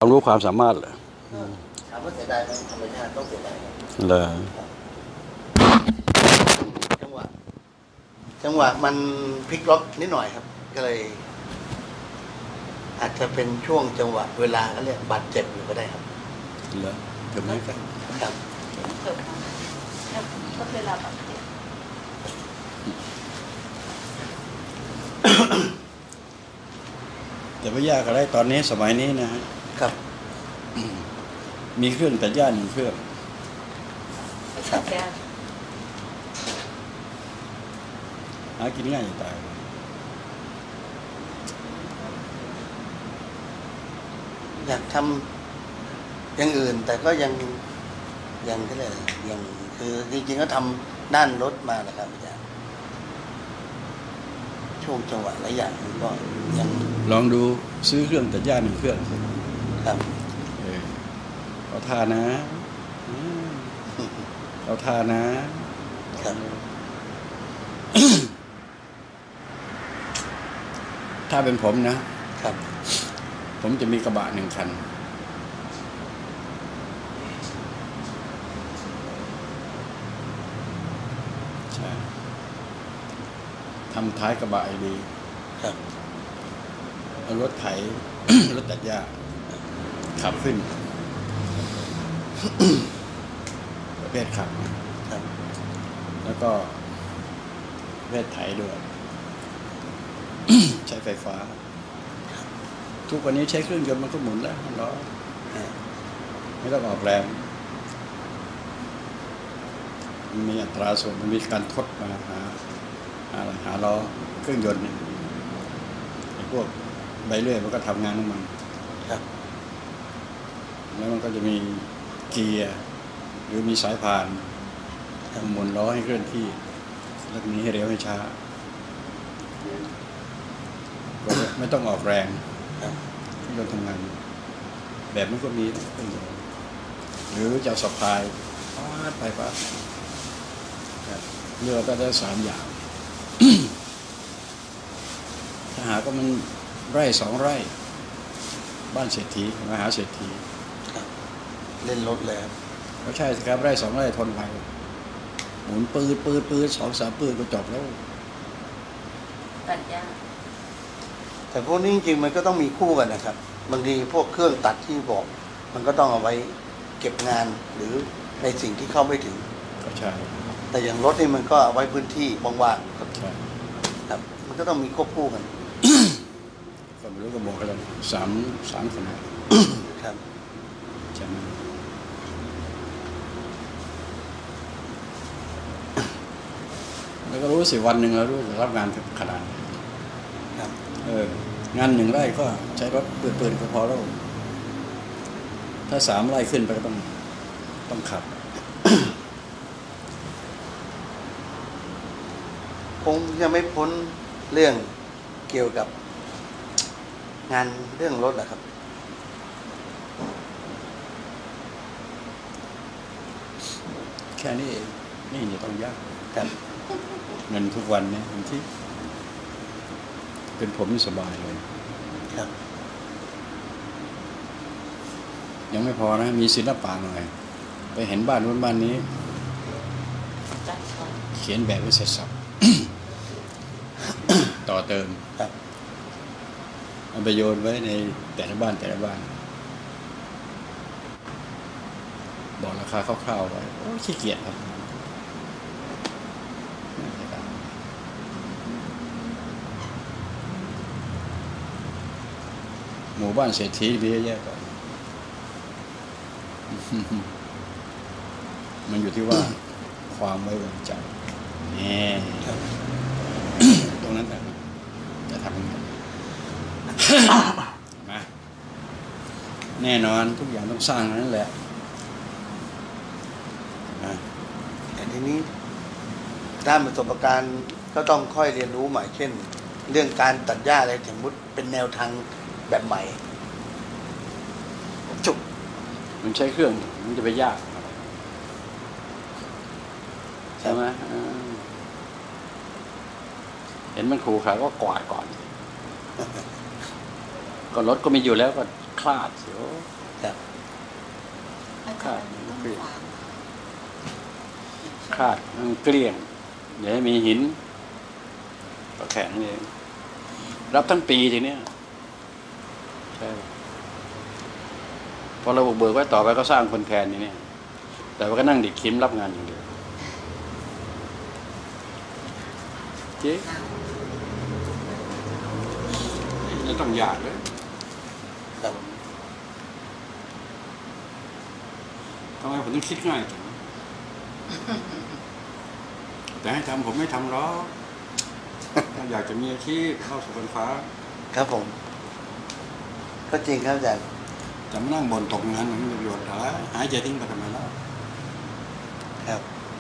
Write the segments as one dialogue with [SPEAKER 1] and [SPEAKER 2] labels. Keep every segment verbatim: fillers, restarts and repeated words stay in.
[SPEAKER 1] ความรู้ความสามารถเหรอ
[SPEAKER 2] ถามว่าเสียดายไหมธรรมชาติต้องเสียดาย
[SPEAKER 1] เลย
[SPEAKER 2] จังหวะจังหวะมันพลิกล็อกนิดหน่อยครับก็เลยอาจจะเป็นช่วงจังหวะเวลาเขาเรียกบาดเจ็บอยู่ก็ได้ครับ
[SPEAKER 1] เหรอเกือบไม่กัน
[SPEAKER 2] ครับ
[SPEAKER 3] เกิดมาก็เวลาบาดเจ็บ
[SPEAKER 1] แต่ไม่ยากอะไรตอนนี้สมัยนี้นะฮะ
[SPEAKER 2] ครับ
[SPEAKER 1] มีเครื่องตัดหญ้าหนึ่งเครื่อง
[SPEAKER 3] ตัดหญ้า
[SPEAKER 1] หากินง่ายจะตาย
[SPEAKER 2] อยากทำอย่างอื่นแต่ก็ยังยังก็เลยยังคือจริงๆก็ทำด้านรถมาแหละครับอาจารย์ช่วงจังหวะหลายอย่างมันก็ยัง
[SPEAKER 1] ลองดูซื้อเครื่องตัดหญ้าหนึ่งเครื่อง
[SPEAKER 2] ครับ
[SPEAKER 1] เออเอาท่านะเอาท่านะครับถ้าเป็นผมนะครับผมจะมีกระบะหนึ่งคันใช่ทำท้ายกระบะให้ดี
[SPEAKER 2] ครับ
[SPEAKER 1] เอารถไถ รถตัดหญ้าขับขึ้นประเภทขับ
[SPEAKER 2] ครับ
[SPEAKER 1] แล้วก็ประเภทไถด้วย ใช้ไฟฟ้าทุกวันนี้ใช้เครื่องยนต์มันก็หมุนแล้วล้อไม่ต้องออกแรงมันมีอัตราส่วนมันมีการทดมาหาหาหาล้อเครื่องยนต์เนี่ยพวกใบเลื่อยมันก็ทำงานของมัน
[SPEAKER 2] ครับ
[SPEAKER 1] แล้วมันก็จะมีเกียร์หรือมีสายพานหมุนล้อให้เคลื่อนที่แล้วนี้ให้เร็วให้ช้าก็ไม่ต้องออกแรงที่เราทำงานแบบมันก็มีหรือจะสะพายปาดไปปาดเลือกก็ได้สามอย่างถ้าหาก็มันไร่สองไร่บ้านเศรษฐีมหาเศรษฐี
[SPEAKER 2] เล่นรถเลยครับ
[SPEAKER 1] ก็ใช่สิครับไร่สองไร่ทนไฟหมุนปืนปืนปืนสองสามปืนก็จบแล้ว
[SPEAKER 3] ตัดหญ้า
[SPEAKER 2] แต่พวกนี้จริงๆมันก็ต้องมีคู่กันนะครับบางทีพวกเครื่องตัดที่บอกมันก็ต้องเอาไว้เก็บงานหรือในสิ่งที่เข้าไม่ถึง
[SPEAKER 1] ก็ใช่
[SPEAKER 2] แต่อย่างรถนี่มันก็เอาไว้พื้นที่ว่างๆครับ
[SPEAKER 1] ใช่
[SPEAKER 2] ครับมันก็ต้องมีควบคู่กัน
[SPEAKER 1] ก็ไม่รู้ก็บอกกันสามสามขนาด
[SPEAKER 2] ครับ
[SPEAKER 1] ใช่ไหมแล้วก็รู้สิวันหนึ่งเรารู้จะรับงานขนาด
[SPEAKER 2] ครับ
[SPEAKER 1] เอองานหนึ่งไร่ก็ใช้รถเปิดๆก็พอแล้วถ้าสามไร่ขึ้นไปก็ต้องต้องขับ
[SPEAKER 2] คงยังไม่พ้นเรื่องเกี่ยวกับงานเรื่องรถแหละครับ
[SPEAKER 1] แค่นี้เองนี่จะต้องยาก
[SPEAKER 2] ครับ
[SPEAKER 1] เงินทุกวันเนี่ยบางทีเป็นผมสบายเลย
[SPEAKER 2] ครับ
[SPEAKER 1] ยังไม่พอนะมีศิลปะหน่อยไปเห็นบ้านนู้นบ้านนี้เขียนแบบไว้เสร็จสับ ต่อเติม
[SPEAKER 2] ครับ
[SPEAKER 1] เอาไปโยนไว้ในแต่ละบ้านแต่ละบ้านบอกราคาคร่าวๆไว้โอ้ขี้เกียจครับหมู่บ้านเศรษฐีมีเยอะแยะไปมันอยู่ที่ว่าความไว้วางใจนี่ตรงนั้นแต่จะทำยังไงมาแน่นอนทุกอย่างต้องสร้างนั่นแหละ
[SPEAKER 2] แต่ทีนี้ด้านประสบการณ์ก็ต้องค่อยเรียนรู้ใหม่เช่นเรื่องการตัดหญ้าอะไรสมมติเป็นแนวทางแบบใหม่จุก
[SPEAKER 1] มันใช้เครื่องมันจะไปยากใช่ไหมเห็นมันขู่ขาก็กวาดก่อนก็รถก็มีอยู่แล้วก็คลาดเสียว
[SPEAKER 2] ครับ
[SPEAKER 3] อาจารย์ต้องฝาก
[SPEAKER 1] คลาดมันเกลี้ยงอย่าให้มีหินก็แข็งเองรับทั้งปีทีเนี้ยใช่พอเราบุกเบิกไว้ต่อไปก็สร้างคนแทนนี่เนี่ยแต่ว่าก็นั่งดิดคิมรับงานอย่างเดียวเจ๊นี่ต้องหยาดเลย
[SPEAKER 2] ครับ
[SPEAKER 1] ทำไมผมต้องคิดง่ายจังแต่ให้ทำผมไม่ทำหรอกถ้าอยากจะมีอาชีพเข้าสู่บนฟ้า
[SPEAKER 2] ครับผม ก็จริงครับอาจารย์
[SPEAKER 1] จะมานั่งบ่นตกงานมันไม่มีประโยชน์หรอหายใจทิ้งไปทำไมล่ะ
[SPEAKER 2] ครับ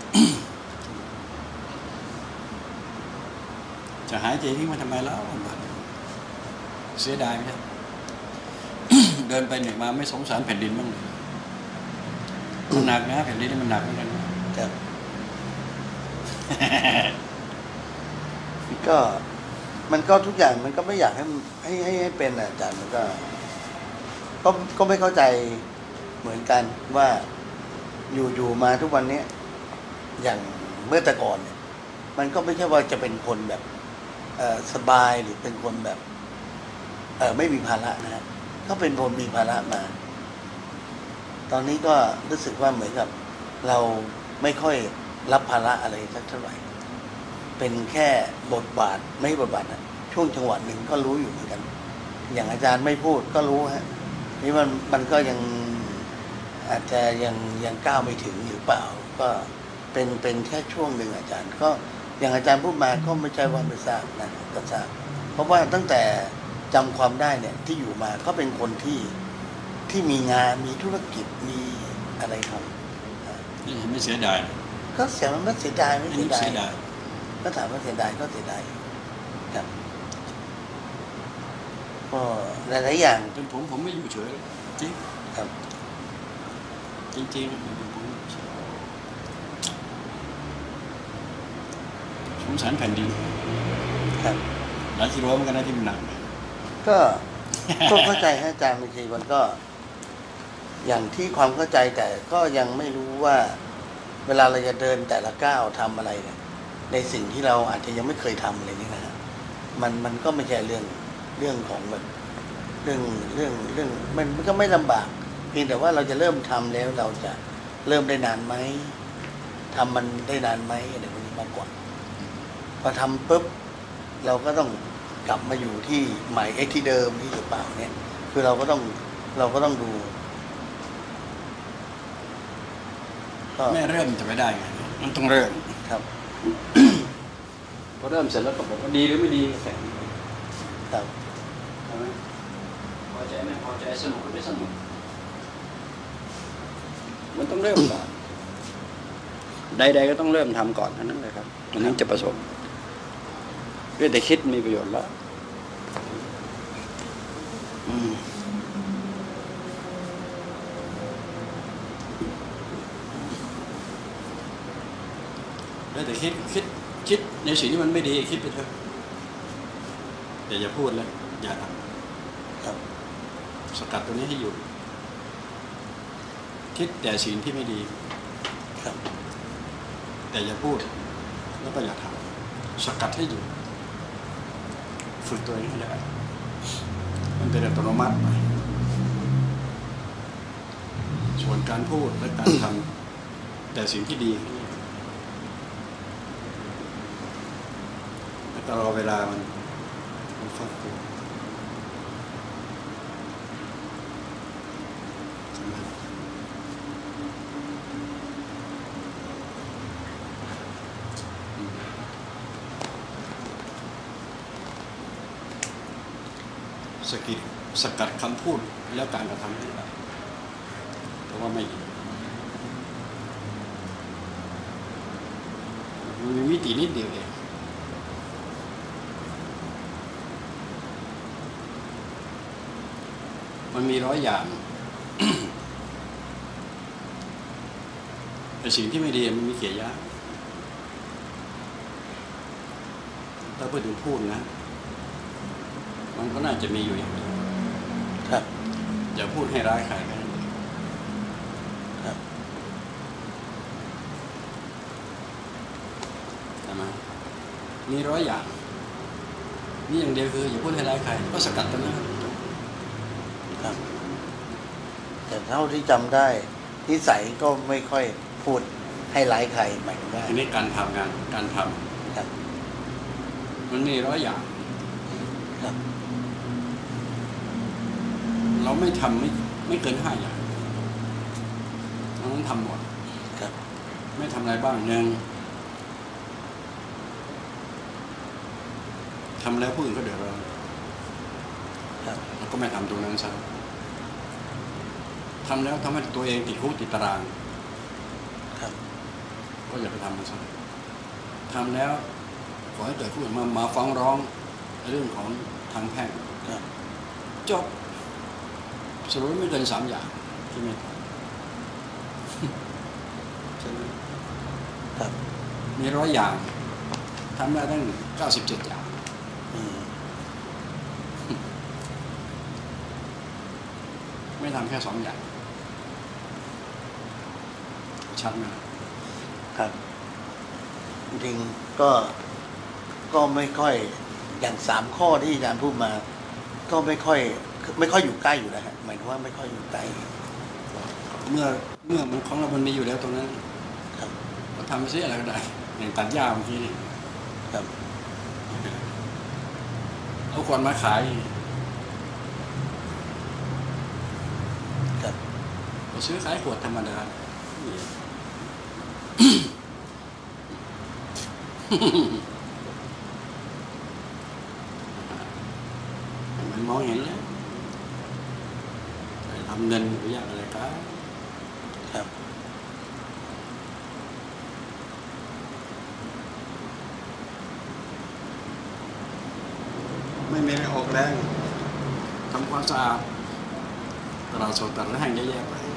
[SPEAKER 1] จะหายใจทิ้งมาทำไมแล้วเสียดายไหมครับ เดินไปเหนื่อยมาไม่สงสารแผ่นดินบ้างเลยมันหนักนะแผ่นดินนี่มันหนักเหมือนกันนะครับ
[SPEAKER 2] ก็มันก็ทุกอย่างมันก็ไม่อยากให้มันให้ให้ให้เป็นอะอาจารย์มันก็ ก็ก็ไม่เข้าใจเหมือนกันว่าอยู่อยู่มาทุกวันนี้อย่างเมื่อแต่ก่อนเนี่ยมันก็ไม่ใช่ว่าจะเป็นคนแบบเอ่อสบายหรือเป็นคนแบบ เอ่อไม่มีภาระนะฮะก็เป็นคนมีภาระมา ตอนนี้ก็รู้สึกว่าเหมือนกับ เราไม่ค่อยรับภาระอะไรสักเท่าไหร่เป็นแค่บทบาทไม่บทบาทนะช่วงจังหวะหนึ่งก็รู้อยู่เหมือนกัน อย่างอาจารย์ไม่พูดก็รู้ฮะนี่มันมันก็ยังอาจจะยังยังก้าวไม่ถึงหรือเปล่า ก็เป็นเป็นแค่ช่วงหนึ่งอาจารย์ ก็อย่างอาจารย์พูดมาก็ไม่ใช่ว่าไม่ทราบนะก็ทราบเพราะว่าตั้งแต่จำความได้เนี่ยที่อยู่มาก็เป็นคนที่ที่มีงานมีธุรกิจมีอะไรทำ
[SPEAKER 1] นี่ไม่เสียดาย
[SPEAKER 2] ก็เสียมันไม่เสียดายไม่
[SPEAKER 1] อัน
[SPEAKER 2] เสี
[SPEAKER 1] นี้
[SPEAKER 2] ยดา
[SPEAKER 1] เสี
[SPEAKER 2] ย
[SPEAKER 1] ยดาย
[SPEAKER 2] ก็ถามว่าเสียดายก็เสียดายครับก็หลายๆอย่าง
[SPEAKER 1] เป็นผมผมไม่อยู่เฉยจริง
[SPEAKER 2] ครับ
[SPEAKER 1] จริงๆผมสงสารแผ่นดิน
[SPEAKER 2] ครับ
[SPEAKER 1] หลายกิโลเหมือนกันนะที่มันหนัก
[SPEAKER 2] ก็ก็เข้าใจให้อาจารย์บางทีมันก็ อย่างที่ความเข้าใจแต่ก็ยังไม่รู้ว่า เวลาเราจะเดินแต่ละก้าวทำอะไรเนี่ยในสิ่งที่เราอาจจะยังไม่เคยทำอะไรนี่นะฮะมันมันก็ไม่ใช่เรื่องเรื่องของแบบเรื่องเรื่องเรื่องมันมันก็ไม่ลำบากเพียงแต่ว่าเราจะเริ่มทำแล้วเราจะเริ่มได้นานไหมทำมันได้นานไหมอะไรพวกนี้มากกว่าพอทำปุ๊บเราก็ต้องกลับมาอยู่ที่ใหม่เอ็กที่เดิมที่หรือเปล่าเนี่ยคือเราก็ต้องเราก็ต้องดูก็
[SPEAKER 1] ไม่เริ่มจะไม่ได้ไงมันต้องเริ่ม
[SPEAKER 2] ครับ
[SPEAKER 1] พอเริ่มเสร็จแล้วก็บอกว่าดีหรือไม่ดีแข่ง
[SPEAKER 2] ครับ
[SPEAKER 1] ใช่ไหมพอใจไม่พอใจสนุกหรือไม่สนุกมันต้องเริ่มก่อนใดๆก็ต้องเริ่มทำก่อนเท่านั้นเลยครับมันถึงจะประสบเรื่องแต่คิดมีประโยชน์แล้วอืมแล้วแต่คิดคิดคิดในสิ่งที่มันไม่ดีคิดไปเถอะแต่อย่าพูดเลยอย่าท
[SPEAKER 2] ครับ
[SPEAKER 1] ำสกัดตัวนี้ให้อยู่คิดแต่สิ่งที่ไม่ดี
[SPEAKER 2] ครับ
[SPEAKER 1] แต่อย่าพูดแล้วก็อย่าทำสกัดให้อยู่ฝึกตัวเองให้ได้มันเป็นอัตโนมัติไปส่วนการพูดและการทำแต่สิ่งที่ดีแล้วก็รอเวลามันมันฟักตัวใช่ไหมอืมสกิดสกัดคำพูดแล้วการกระทำให้ได้เพราะว่าไม่ดีมันมีมิตินิดเดียวเองมันมีร้อยอย่าง แต่สิ่งที่ไม่ดีมันมีเกียรติยะถ้าพูดถึงพูดนะ มันก็น่าจะมีอยู่อย่างเดียว
[SPEAKER 2] ครับ
[SPEAKER 1] อย่าพูดให้ร้ายใครแค่นั้นเอง
[SPEAKER 2] ครับ
[SPEAKER 1] ใช่ไหมมีร้อยอย่างนี่อย่างเดียวคืออย่าพูดให้ร้ายใครก็สกัดกันนะครับ
[SPEAKER 2] ครับ แต่เท่าที่จำได้นิสัยก็ไม่ค่อยพูดให้ร้ายใครหมายถึงว่า
[SPEAKER 1] ทีนี้การทำงานการท
[SPEAKER 2] ครับ
[SPEAKER 1] ำมันมีร้อยอย่าง
[SPEAKER 2] ครับ
[SPEAKER 1] เราไม่ทำไม่ไม่เกินห้าอย่างเราต้องทำหมด
[SPEAKER 2] ครับ
[SPEAKER 1] ไม่ทำอะไรบ้างหนึ่งทำแล้วผู้อื่นก็เดือดร้อน
[SPEAKER 2] ครับ
[SPEAKER 1] เราก็ไม่ทำตรงนั้นซะทำแล้วทำให้ตัวเองติดคุกติดตาราง
[SPEAKER 2] ครับ
[SPEAKER 1] ก็อย่าไปทำมันซะทำแล้วขอให้เกิดผู้อื่นมามาฟ้องร้องเรื่องของทางแพ่ง
[SPEAKER 2] ครับ
[SPEAKER 1] จบสรุปไม่เกินสามอย่างใช่ไหมใช่ไหม
[SPEAKER 2] ครับ
[SPEAKER 1] มีร้อยอย่างทำได้ตั้งเก้าสิบเจ็ดอย่าง
[SPEAKER 2] อืม
[SPEAKER 1] ไม่ทำแค่สองอย่างชัดไหมล่ะ
[SPEAKER 2] ครับ จริงๆก็ก็ไม่ค่อยอย่างสามข้อที่อาจารย์พูดมา ก็ไม่ค่อย ไม่ค่อยอยู่ใกล้อยู่แล้วฮะหมายถึงว่าไม่ค่อยอยู่ใกล้
[SPEAKER 1] เมื่อเมื่อมันของเรามันมีอยู่แล้วตรงนั้น
[SPEAKER 2] ครับ
[SPEAKER 1] ก็ทำไปซิอะไรก็ได้อย่างตัดหญ้าเมื่อกี้นี่
[SPEAKER 2] ครับ
[SPEAKER 1] เอาขวดมาขาย
[SPEAKER 2] ครับ
[SPEAKER 1] ก็ซื้อขายขวดธรรมดานี่มันมองเห็นแล้วแต่ทำเงินไปยากอะไรกัน
[SPEAKER 2] ครับ
[SPEAKER 1] ไม่มีอะไรออกแรงทำความสะอาดตลาดสดตลาดแห้งเยอะแยะไป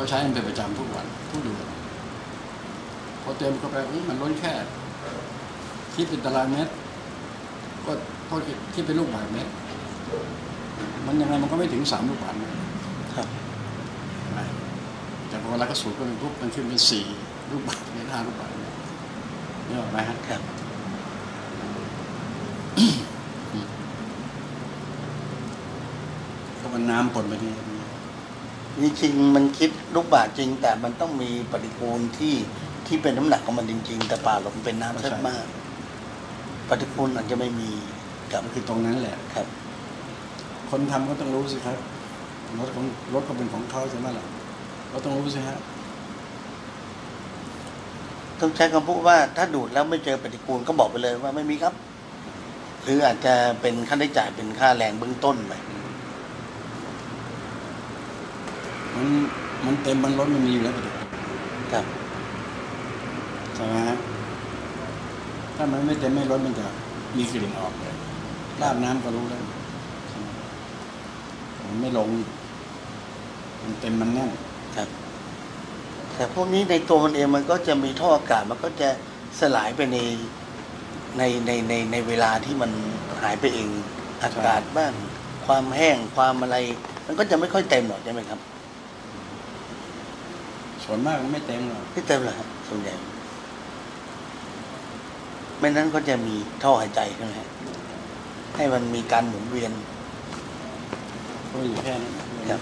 [SPEAKER 1] ก็ใช้มันเป็นประจำทุกวันทุกเดือนพอเติมเข้าไปนี่มันล้นแค่คิดเป็นตารางเมตรก็โทษคิดเป็นลูกบาศก์เมตรมันยังไงมันก็ไม่ถึงสามลูกบาศก์เมตร
[SPEAKER 2] ครับ
[SPEAKER 1] นะแต่พอเราก็สูบกันปุ๊บมันขึ้นเป็นสี่ลูกบาศก์เมตรห้าลูกบาศก์เมตรนี่ออกไหมฮะ
[SPEAKER 2] ครับ
[SPEAKER 1] ก็มันน้ำปนไปนี่
[SPEAKER 2] จริงๆมันคิดลูกบาศก์จริง แต่มันต้องมีปฏิกูลที่ที่เป็นน้ำหนักของมันจริง ๆ แต่ป่าลมเป็นน้ำชัดมาก ปฏิกูลอาจจะไม่มีครับ
[SPEAKER 1] มันคือตรงนั้นแหละ
[SPEAKER 2] ครับ
[SPEAKER 1] คนทำก็ต้องรู้สิครับรถของรถก็เป็นของเขาใช่ไหมล่ะเราต้องรู้สิฮะ
[SPEAKER 2] ต้องใช้คำพูดว่าถ้าดูดแล้วไม่เจอปฏิกูลก็บอกไปเลยว่าไม่มีครับ หรืออาจจะเป็นค่าใช้จ่ายเป็นค่าแรงเบื้องต้นไป
[SPEAKER 1] มันมันเต็มมันล้นมันมีอยู่แล้ว
[SPEAKER 2] ครับ
[SPEAKER 1] ใช่ไหมฮะถ้ามันไม่เต็มไม่ล้นมันจะมีกลิ่นออกเลยราดน้ำก็รู้แล้วใช่ไหมมันไม่ลงมันเต็มมันแน่น
[SPEAKER 2] ครับ แต่พวกนี้ในตัวมันเองมันก็จะมีท่ออากาศมันก็จะสลายไปในในในในในเวลาที่มันหายไปเองอากาศบ้างความแห้งความอะไร มันก็จะไม่ค่อยเต็มหรอกใช่ไหมครับ
[SPEAKER 1] ส่วนมากมันไม่เต็มหรอก
[SPEAKER 2] ไม่เต็มหรอกครับส่วนใหญ่ไม่นั้นก็จะมีท่อหายใจใช่ไหมฮะให้มันมีการหมุนเวียน
[SPEAKER 1] ก็อยู่แค่นั้น
[SPEAKER 2] ครับ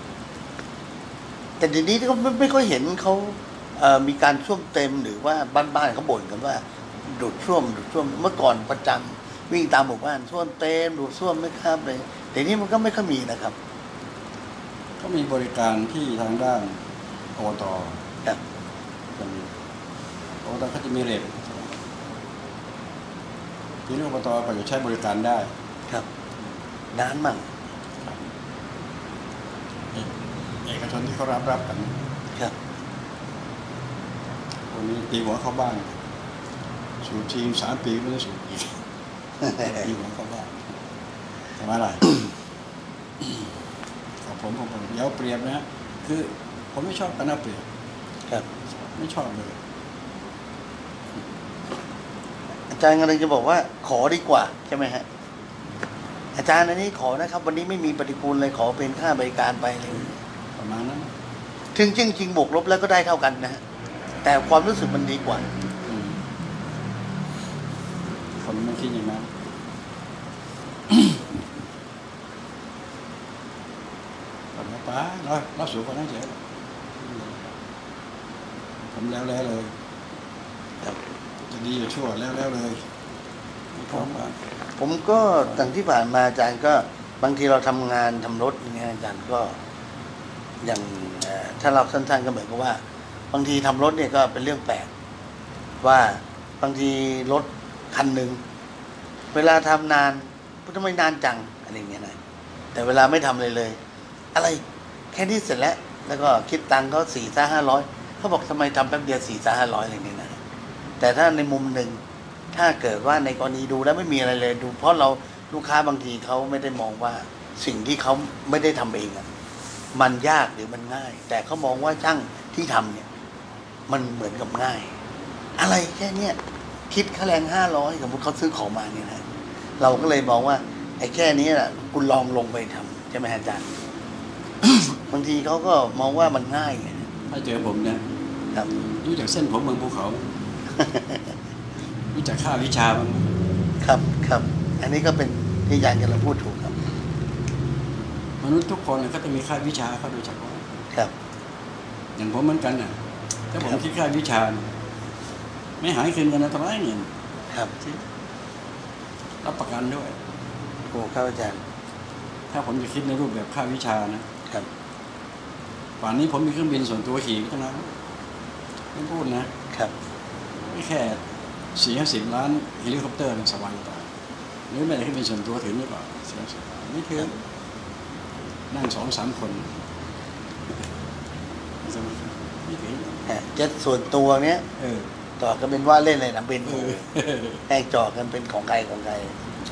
[SPEAKER 2] แต่เดี๋ยวนี้ก็ไม่ไม่ค่อยเห็นเขาเอ่อมีการท่วมเต็มหรือว่าบ้านๆเขาบ่นกันว่า ดูดท่วมดูดท่วมเมื่อก่อนประจำวิ่งตามหมู่บ้านท่วมเต็มดูดท่วมไม่ครับเลยเดี๋ยวนี้มันก็ไม่ค่อยมีนะครับ
[SPEAKER 1] ก็มีบริการที่ทางด้านอบต
[SPEAKER 2] ครับ
[SPEAKER 1] จะมีอบตเขาจะมีเรทที่นี่อบตก็จะใช้บริการได้
[SPEAKER 2] ครับนานมั่ง
[SPEAKER 1] เอกชนที่เขารับรับกัน
[SPEAKER 2] ครับ
[SPEAKER 1] วันนี้ตีหัวเข้าบ้านสูบทีมสามปีไม่ได้สูบอีกตีหัวเข้าบ้านทำไมล่ะ ของผมของผมเดี๋ยวเปรียบนะฮะคือผมไม่ชอบการเอาเปรียบ
[SPEAKER 2] ครับ
[SPEAKER 1] ไม่ชอบเลย
[SPEAKER 2] อาจารย์กำลังจะบอกว่าขอดีกว่าใช่ไหมฮะอาจารย์อันนี้ขอนะครับ วันนี้ไม่มีปฏิกูลเลยขอเป็นค่าบริการไปอะไรอย่างเงี้ย
[SPEAKER 1] ประมาณนั้น
[SPEAKER 2] ถึงจริงจริงบวกลบแล้วก็ได้เท่ากันนะฮะแต่ความรู้สึกมันดีกว่า
[SPEAKER 1] อืมคนไม่คิดอย่างนั้น ผมว่าป้าเราเราสูบกันนั่งเฉยผมแล้วแล้วเลย
[SPEAKER 2] ครับ
[SPEAKER 1] จะดีจะชั่วแล้วแล้วเลยไม่พร้อมกัน
[SPEAKER 2] ผมก็ตั้งที่ผ่านมาอาจารย์ก็บางทีเราทำงานทำรถอย่างเงี้ยอาจารย์ก็อย่างเอ่อถ้าเราสั้นๆก็เหมือนกับว่า บางทีทำรถเนี่ยก็เป็นเรื่องแปลกว่าบางทีรถคันหนึ่งเวลาทำนานทำไมนานจังอะไรอย่างเงี้ยนะแต่เวลาไม่ทำเลยเลย อะไรแค่นี้เสร็จแล้ว แล้วก็คิดตังค์เขาสี่ซ่าห้าร้อยเขาบอกทำไมทำแป๊บเดียวสี่ซ่าห้าร้อยอะไรนี่นะแต่ถ้าในมุมหนึ่งถ้าเกิดว่าในกรณีดูแล้วไม่มีอะไรเลยดู เพราะเราลูกค้าบางทีเขาไม่ได้มองว่าสิ่งที่เขาไม่ได้ทำเองอะมันยากหรือมันง่าย แต่เขามองว่าช่างที่ทำเนี่ย มันเหมือนกับง่าย อะไรแค่เนี้ยคิดค่าแรงห้าร้อยสมมติเขาซื้อของมาเนี่ยนะเราก็เลยมองว่าไอ้แค่นี้แหละคุณลองลงไปทำใช่ไหมอาจารย์ บางทีเขาก็มองว่ามันง่ายไง
[SPEAKER 1] ถ้าเจอผมเนี่ย
[SPEAKER 2] ครับ
[SPEAKER 1] รู้จักเส้นผมเมืองภูเขา รู้จักค่าวิชาบ้างไหม
[SPEAKER 2] ครับครับ อันนี้ก็เป็นที่อาจารย์กำลังพูดถูกครับ
[SPEAKER 1] มนุษย์ทุกคนเนี่ยเขาจะมีค่าวิชาเขาโดยเฉพาะ
[SPEAKER 2] ครับ
[SPEAKER 1] อย่างผมเหมือนกันน่ะถ้าผมคิดค่าวิชาเนี่ยไม่หายคืนกันนะทำไมเงิน
[SPEAKER 2] ครับ
[SPEAKER 1] รับประกันด้วย
[SPEAKER 2] ถูกครับอาจารย์
[SPEAKER 1] ถ้าผมจะคิดในรูปแบบค่าวิชานะครับ ป่านนี้ผมมีเครื่องบินส่วนตัวขี่เท่านั้นไม่พูดนะครับ ไม่แค่สี่ห้าสิบล้านเฮลิคอปเตอร์มันสวรรค์ตายหรือไม่ได้เครื่องบินส่วนตัวถึงหรือเปล่าสี่ห้าสิบล้านไม่ถึงนั่งสองสามคนไม่ถึง
[SPEAKER 2] ฮะเจ็ตส่วนตัวเนี้ย
[SPEAKER 1] เออ
[SPEAKER 2] จอดกันเป็นว่าเล่นเลยนะเป็น
[SPEAKER 1] เออ
[SPEAKER 2] แห้งจอดกันเป็นของใครของใคร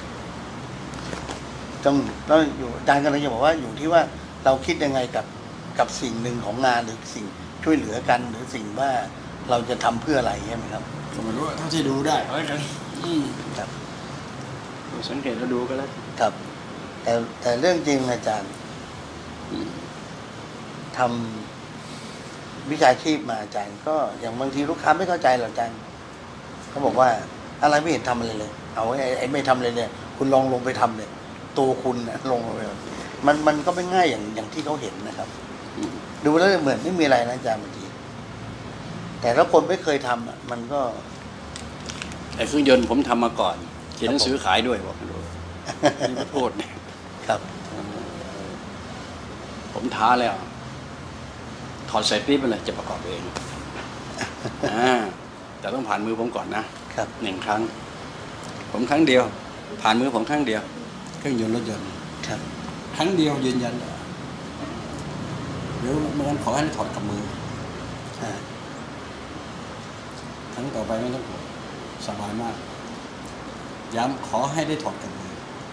[SPEAKER 2] ต้องต้องอยู่อาจารย์กำลังจะบอกว่าอยู่ที่ว่าเราคิดยังไงกับกับสิ่งหนึ่งของงานหรือสิ่งช่วยเหลือกันหรือสิ่งว่าเราจะทำเพื่ออะไรใช่ไหมครับ
[SPEAKER 1] ก็ไม่รู้ว่าเท่าที่ดูได้เอาไว้กันอืม
[SPEAKER 2] ครับ
[SPEAKER 1] สังเกตแล้วดูก็แล้ว
[SPEAKER 2] ครับ แต่แต่เรื่องจริงอาจารย์
[SPEAKER 1] อืม
[SPEAKER 2] ทำวิชาชีพมาอาจารย์ ก็อย่างบางทีลูกค้าไม่เข้าใจหรอกอาจารย์เขาบอกว่าอะไรไม่เห็นทำอะไรเลย เอาไอ้ไอ้ไม่ทำเลยเนี่ยคุณลองลงไปทำเลยตัวคุณนะลงไปมันมันก็ไม่ง่ายอย่างอย่างที่เขาเห็นนะครับ
[SPEAKER 1] อืม
[SPEAKER 2] ดูแล้วเหมือนไม่มีอะไรนะอาจารย์บางทีแต่ถ้าคนไม่เคยทำอ่ะมันก็
[SPEAKER 1] ไอ้เครื่องยนต์ผมทำมาก่อนเขียนหนังสือขายด้วยบอกดูนี่มาพูดเนี่ย
[SPEAKER 2] ครับ
[SPEAKER 1] ผมท้าแล้ว ถอดใส่ปี๊บไปเลยจะประกอบเองอ่าแต่ต้องผ่านมือผมก่อนนะครับ หนึ่งครั้ง ผมครั้งเดียว ผ่านมือผมครั้งเดียว เครื่องยนต์รถยนต์
[SPEAKER 2] ครับ
[SPEAKER 1] ครั้งเดียวยืนยันเลยหรือเมื่อนั้นขอให้ถอดกับมือ
[SPEAKER 2] อ่า
[SPEAKER 1] ครั้งต่อไปไม่ต้องถอดสบายมาก ย้ำขอให้ได้ถอดกับมือ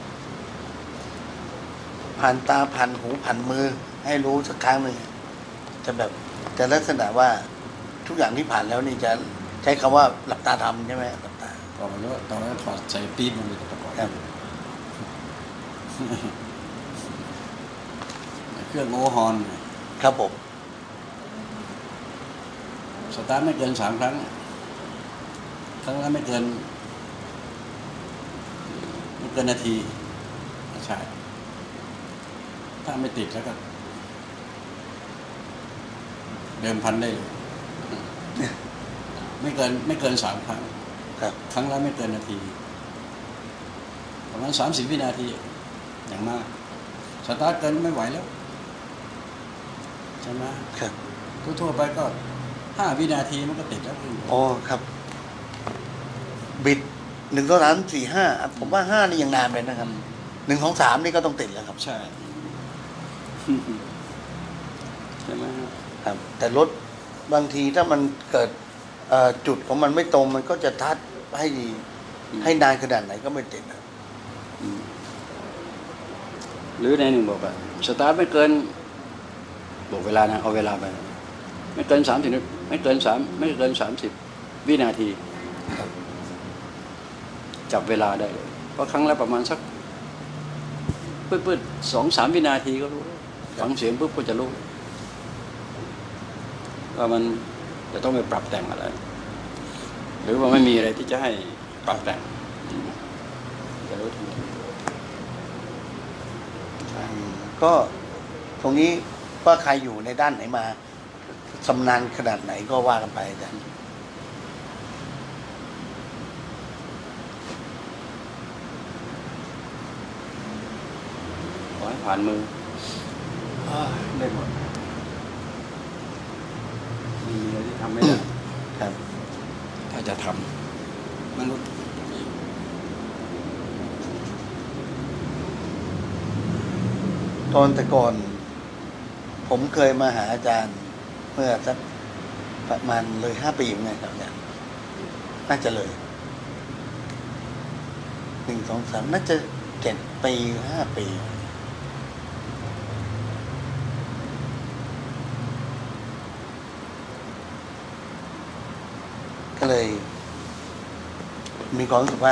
[SPEAKER 2] ผ่านตาผ่านหูผ่านมือ ให้รู้สักครั้งหนึ่งจะแบบจะลักษณะว่าทุกอย่างที่ผ่านแล้วนี่จะใช้คำว่าหลับตาทำใช่ไหมหลับตา
[SPEAKER 1] ต่อไปแล้วต่อไปแล้วถอดใส่ปี๊บมันเลยจะประกอบ
[SPEAKER 2] ครับ
[SPEAKER 1] เครื่องโอฮอน
[SPEAKER 2] ครับผม
[SPEAKER 1] สตาร์ทไม่เกินสามครั้ง ครั้งละไม่เกินไม่เกินนาทีใช่ ถ้าไม่ติดแล้วก็ เดิมพันได้เลย ไม่เกินไม่เกินสามครั้ง
[SPEAKER 2] ครับ
[SPEAKER 1] ครั้งละไม่เกินนาที ประมาณสามสิบวินาที อย่างมาก สตาร์ทเกินไม่ไหวแล้ว ใช่ไหม
[SPEAKER 2] ครับ
[SPEAKER 1] ทั่วๆไปก็ห้าวินาทีมันก็ติดแล้ว
[SPEAKER 2] อ๋อครับ บิดหนึ่งสองสามสี่ห้าผมว่าห้านี่ยังนานไปนะครับหนึ่งสองสามนี่ก็ต้องติดแล้วครับ
[SPEAKER 1] ใช่ ใช่ไหมครับ
[SPEAKER 2] ครับ แต่รถบางทีถ้ามันเกิดเอ่อจุดของมันไม่ตรงมันก็จะทัดให้ให้นานขนาดไหนก็ไม่ติดนะ
[SPEAKER 1] อืมหรือในหนึ่งบอกว่าสตาร์ทไม่เกินบอกเวลานะเอาเวลาไป ไม่เกินสามสิบไม่เกินสามไม่เกินสามสิบวินาที
[SPEAKER 2] ครับ
[SPEAKER 1] จับเวลาได้เลยเพราะครั้งละประมาณสักปื๊ดๆสองสามวินาทีก็รู้แล้วฟังเสียงปุ๊บก็จะรู้ว่ามันจะต้องไปปรับแต่งอะไร หรือว่าไม่มีอะไรที่จะให้ปรับแต่งจะรู้ทันที
[SPEAKER 2] ก็ตรงนี้ว่าใครอยู่ในด้านไหนมาชำนาญขนาดไหนก็ว่ากันไปอาจารย์
[SPEAKER 1] ขอให้ผ่านมืออ่าได้หมดไม่มีอะไรที่ทำไม่ได้
[SPEAKER 2] ครับ
[SPEAKER 1] ถ้าจะทำมนุษย์มี
[SPEAKER 2] ตอนแต่ก่อน ผมเคยมาหาอาจารย์ เมื่อสักประมาณเลยห้าปีเหมือนกันครับอาจารย์น่าจะเลยหนึ่งสองสามน่าจะเจ็ดปีห้าปี ก็เลย มีความรู้สึกว่า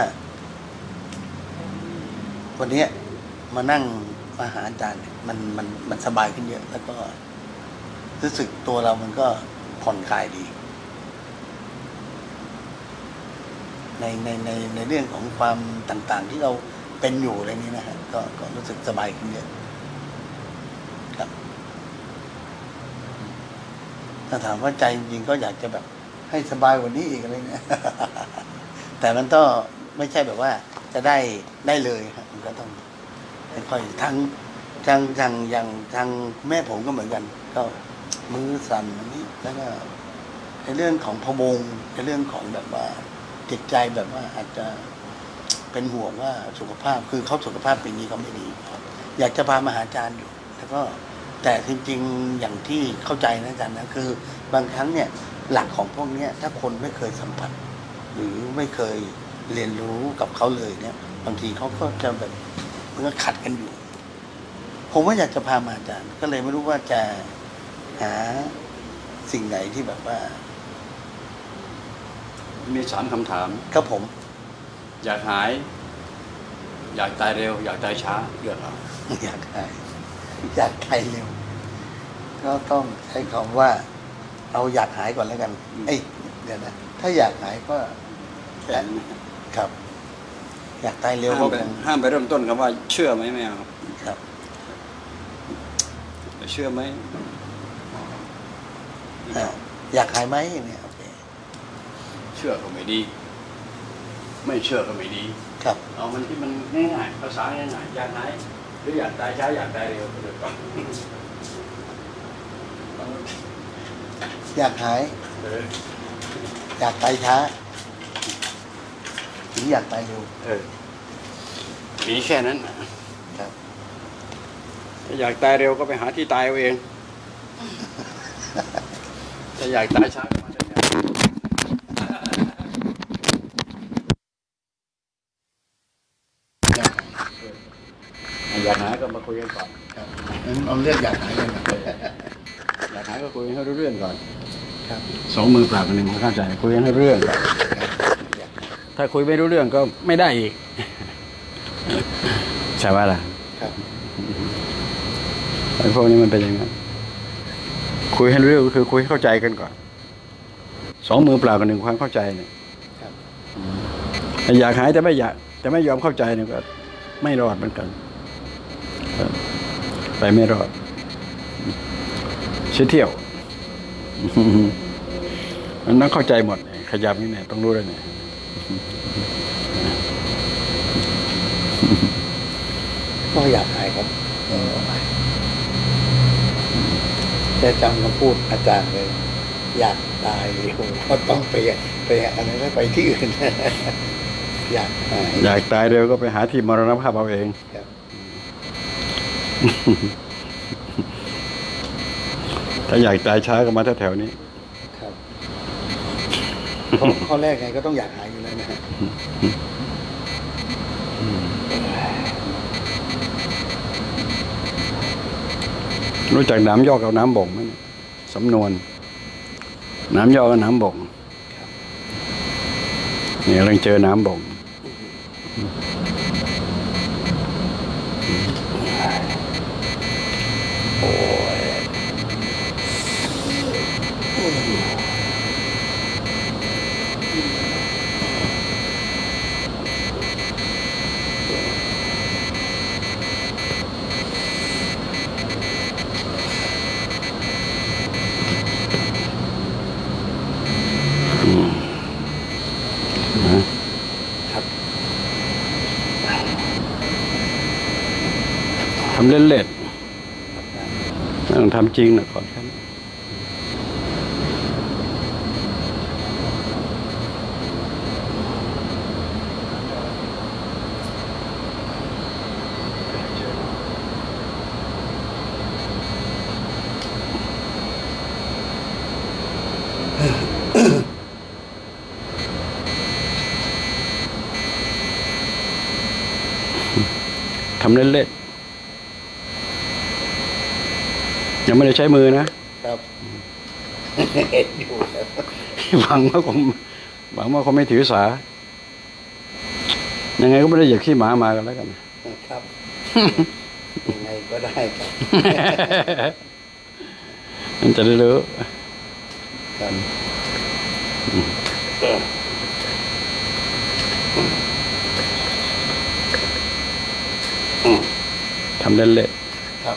[SPEAKER 2] วันนี้มานั่งมาหาอาจารย์เนี่ยมันมันมันสบายขึ้นเยอะ แล้วก็รู้สึกตัวเรามันก็ผ่อนคลายดี ในในในในเรื่องของความต่างๆ ที่เราเป็นอยู่อะไรนี้นะฮะก็ก็รู้สึกสบายขึ้นเยอะครับ ถ้าถามว่าใจจริงๆก็อยากจะแบบให้สบายกว่านี้อีกอะไรเงี้ย แต่มันก็ไม่ใช่แบบว่าจะได้ได้เลยครับมันก็ต้องค่อยๆทั้งทางทางอย่างทางแม่ผมก็เหมือนกัน ก็มือสั่นอันนี้แล้วก็ในเรื่องของพะวงในเรื่องของแบบว่าจิตใจแบบว่าอาจจะเป็นห่วงว่าสุขภาพคือเขาสุขภาพปีนี้เขาไม่ดีอยากจะพามาหาอาจารย์อยู่ แล้วก็แต่จริงๆอย่างที่เข้าใจนะอาจารย์นะคือบางครั้งเนี่ยหลักของพวกนี้ถ้าคนไม่เคยสัมผัส หรือไม่เคยเรียนรู้กับเขาเลยเนี่ย บางทีเขาก็จะแบบมันก็ขัดกันอยู่ ผมว่าอยากจะพามาอาจารย์ ก็เลยไม่รู้ว่าจะสิ่งไหนที่แบบว่า
[SPEAKER 1] มีสามคำถาม
[SPEAKER 2] ครับผม
[SPEAKER 1] อยากหาย อยากตายเร็ว อยากตายช้าเลือกเอา
[SPEAKER 2] อยากหายอยากตายเร็ว ก็ต้องใช้คำว่า เอาอยากหายก่อนแล้วกันเอ้ยเดี๋ยวนะถ้าอยากหายก็
[SPEAKER 1] แค่นั้น
[SPEAKER 2] ครับ อยากตายเร็ว
[SPEAKER 1] ห้า
[SPEAKER 2] ก็
[SPEAKER 1] มไป
[SPEAKER 2] คง
[SPEAKER 1] ห้ามไปเริ่มต้นคำว่า เชื่อไหมไม่เอา
[SPEAKER 2] ครับ
[SPEAKER 1] แต่เชื่อไหม
[SPEAKER 2] อ่าอยากหายไหมเนี่ยโอเค
[SPEAKER 1] เชื่อก็ไม่ดี ไม่เชื่อก็ไม่ดี
[SPEAKER 2] ครับ
[SPEAKER 1] เอามันที่มันง่ายๆภาษาง่ายๆอยากหายหรืออยากตายช้าอยากตายเร็วเลือกก่อน
[SPEAKER 2] อยากหาย
[SPEAKER 1] เออ
[SPEAKER 2] อยากตายช้าหรืออยากตายเร็ว
[SPEAKER 1] เออมีแค่นั้นน่ะ
[SPEAKER 2] ครับ
[SPEAKER 1] ถ้าอยากตายเร็วก็ไปหาที่ตายเอาเอง ถ้าอยากตายช้าก็มาเดินทางอยากหาก็มาคุยกันก่อน
[SPEAKER 2] ครับงั้นเอาเรื่องอยากหายกันนะ
[SPEAKER 1] อยากหาก็คุยให้รู้เรื่องก่อน
[SPEAKER 2] ครับ
[SPEAKER 1] สองมือเปล่ากันหนึ่งมือเข้าใจคุยให้รู้เรื่องก่อน
[SPEAKER 2] ครับอยาก
[SPEAKER 1] ถ้าคุยไม่รู้เรื่องก็ไม่ได้อีก ใช่ไหมล่ะ
[SPEAKER 2] ครับ
[SPEAKER 1] ไอ้พวกนี้มันเป็นอย่างนั้นคุยให้รู้เรื่องก็คือคุยให้เข้าใจกันก่อนสองมือเปล่ากันหนึ่งความเข้าใจเนี่ย
[SPEAKER 2] ครับ
[SPEAKER 1] อยากหายแต่ไม่อยากแต่ไม่ยอมเข้าใจเนี่ยก็ไม่รอดเหมือนกันไปไม่รอดเชี่ยเที่ยว มันต้องเข้าใจหมดขยับนี่เนี่ยต้องรู้เลยเนี่ย
[SPEAKER 2] ก็อยากหายครับเออแต่จำคำพูดอาจารย์เลย อยากตายเร็วก็ต้องไปไปอะไรไม่ไปที่อื่น อยากหาย
[SPEAKER 1] อยากตายเร็วก็ไปหาที่มรณภาพเอาเอง
[SPEAKER 2] ครับ
[SPEAKER 1] ถ้าอยากตายช้าก็มาแถวๆนี้
[SPEAKER 2] ครับข้อข้อแรกไงก็ต้องอยากหายอยู่แล้วนะฮะ
[SPEAKER 1] รู้จักน้ำยอกกับน้ำบ่งไหมเนี่ยสำนวน น้ำยอกกับน้ำบ่งเนี่ยกำลังเจอน้ำบ่งโอ้ยทำเล่นๆไม่ต้องทำจริงนะก่อนครับทำเล่นๆยังไม่ได้ใช้มือนะครับ
[SPEAKER 2] เห็นอยู่แล้ว
[SPEAKER 1] หวังว่าคงหวังว่าคงไม่ถือสายังไงก็ไม่ได้อยากขี้หมามากันแล้วกัน
[SPEAKER 2] ครับ ยังไงก็ได้ครับ
[SPEAKER 1] มันจะได้รู้
[SPEAKER 2] ครับ
[SPEAKER 1] ทำเล่น
[SPEAKER 2] ครับ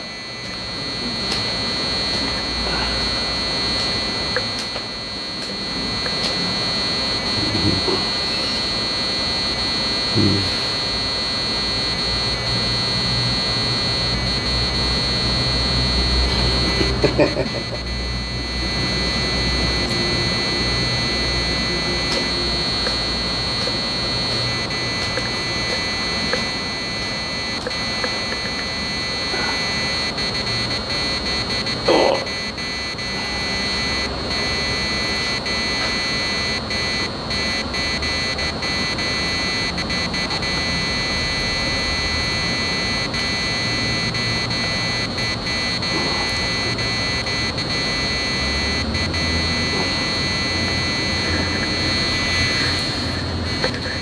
[SPEAKER 1] ๆ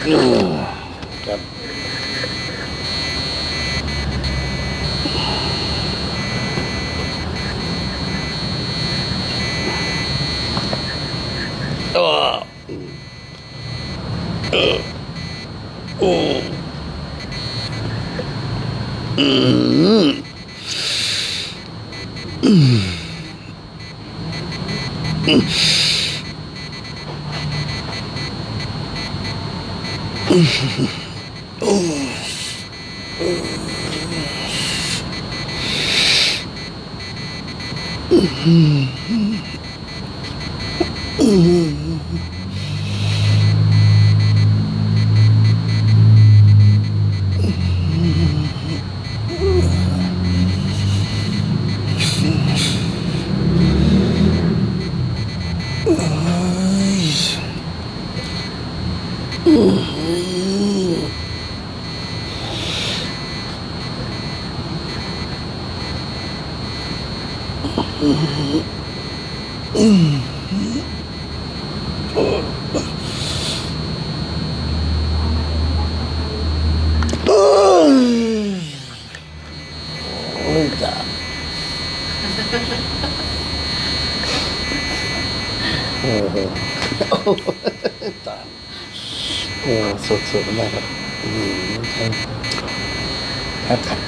[SPEAKER 2] ครับ
[SPEAKER 1] เออเออโอ้อืมอืมอืมโอ้อืมโอ้ยจ้าโอ้โหตาโอ้สุดๆเลยครับอืมแทบขัดใจ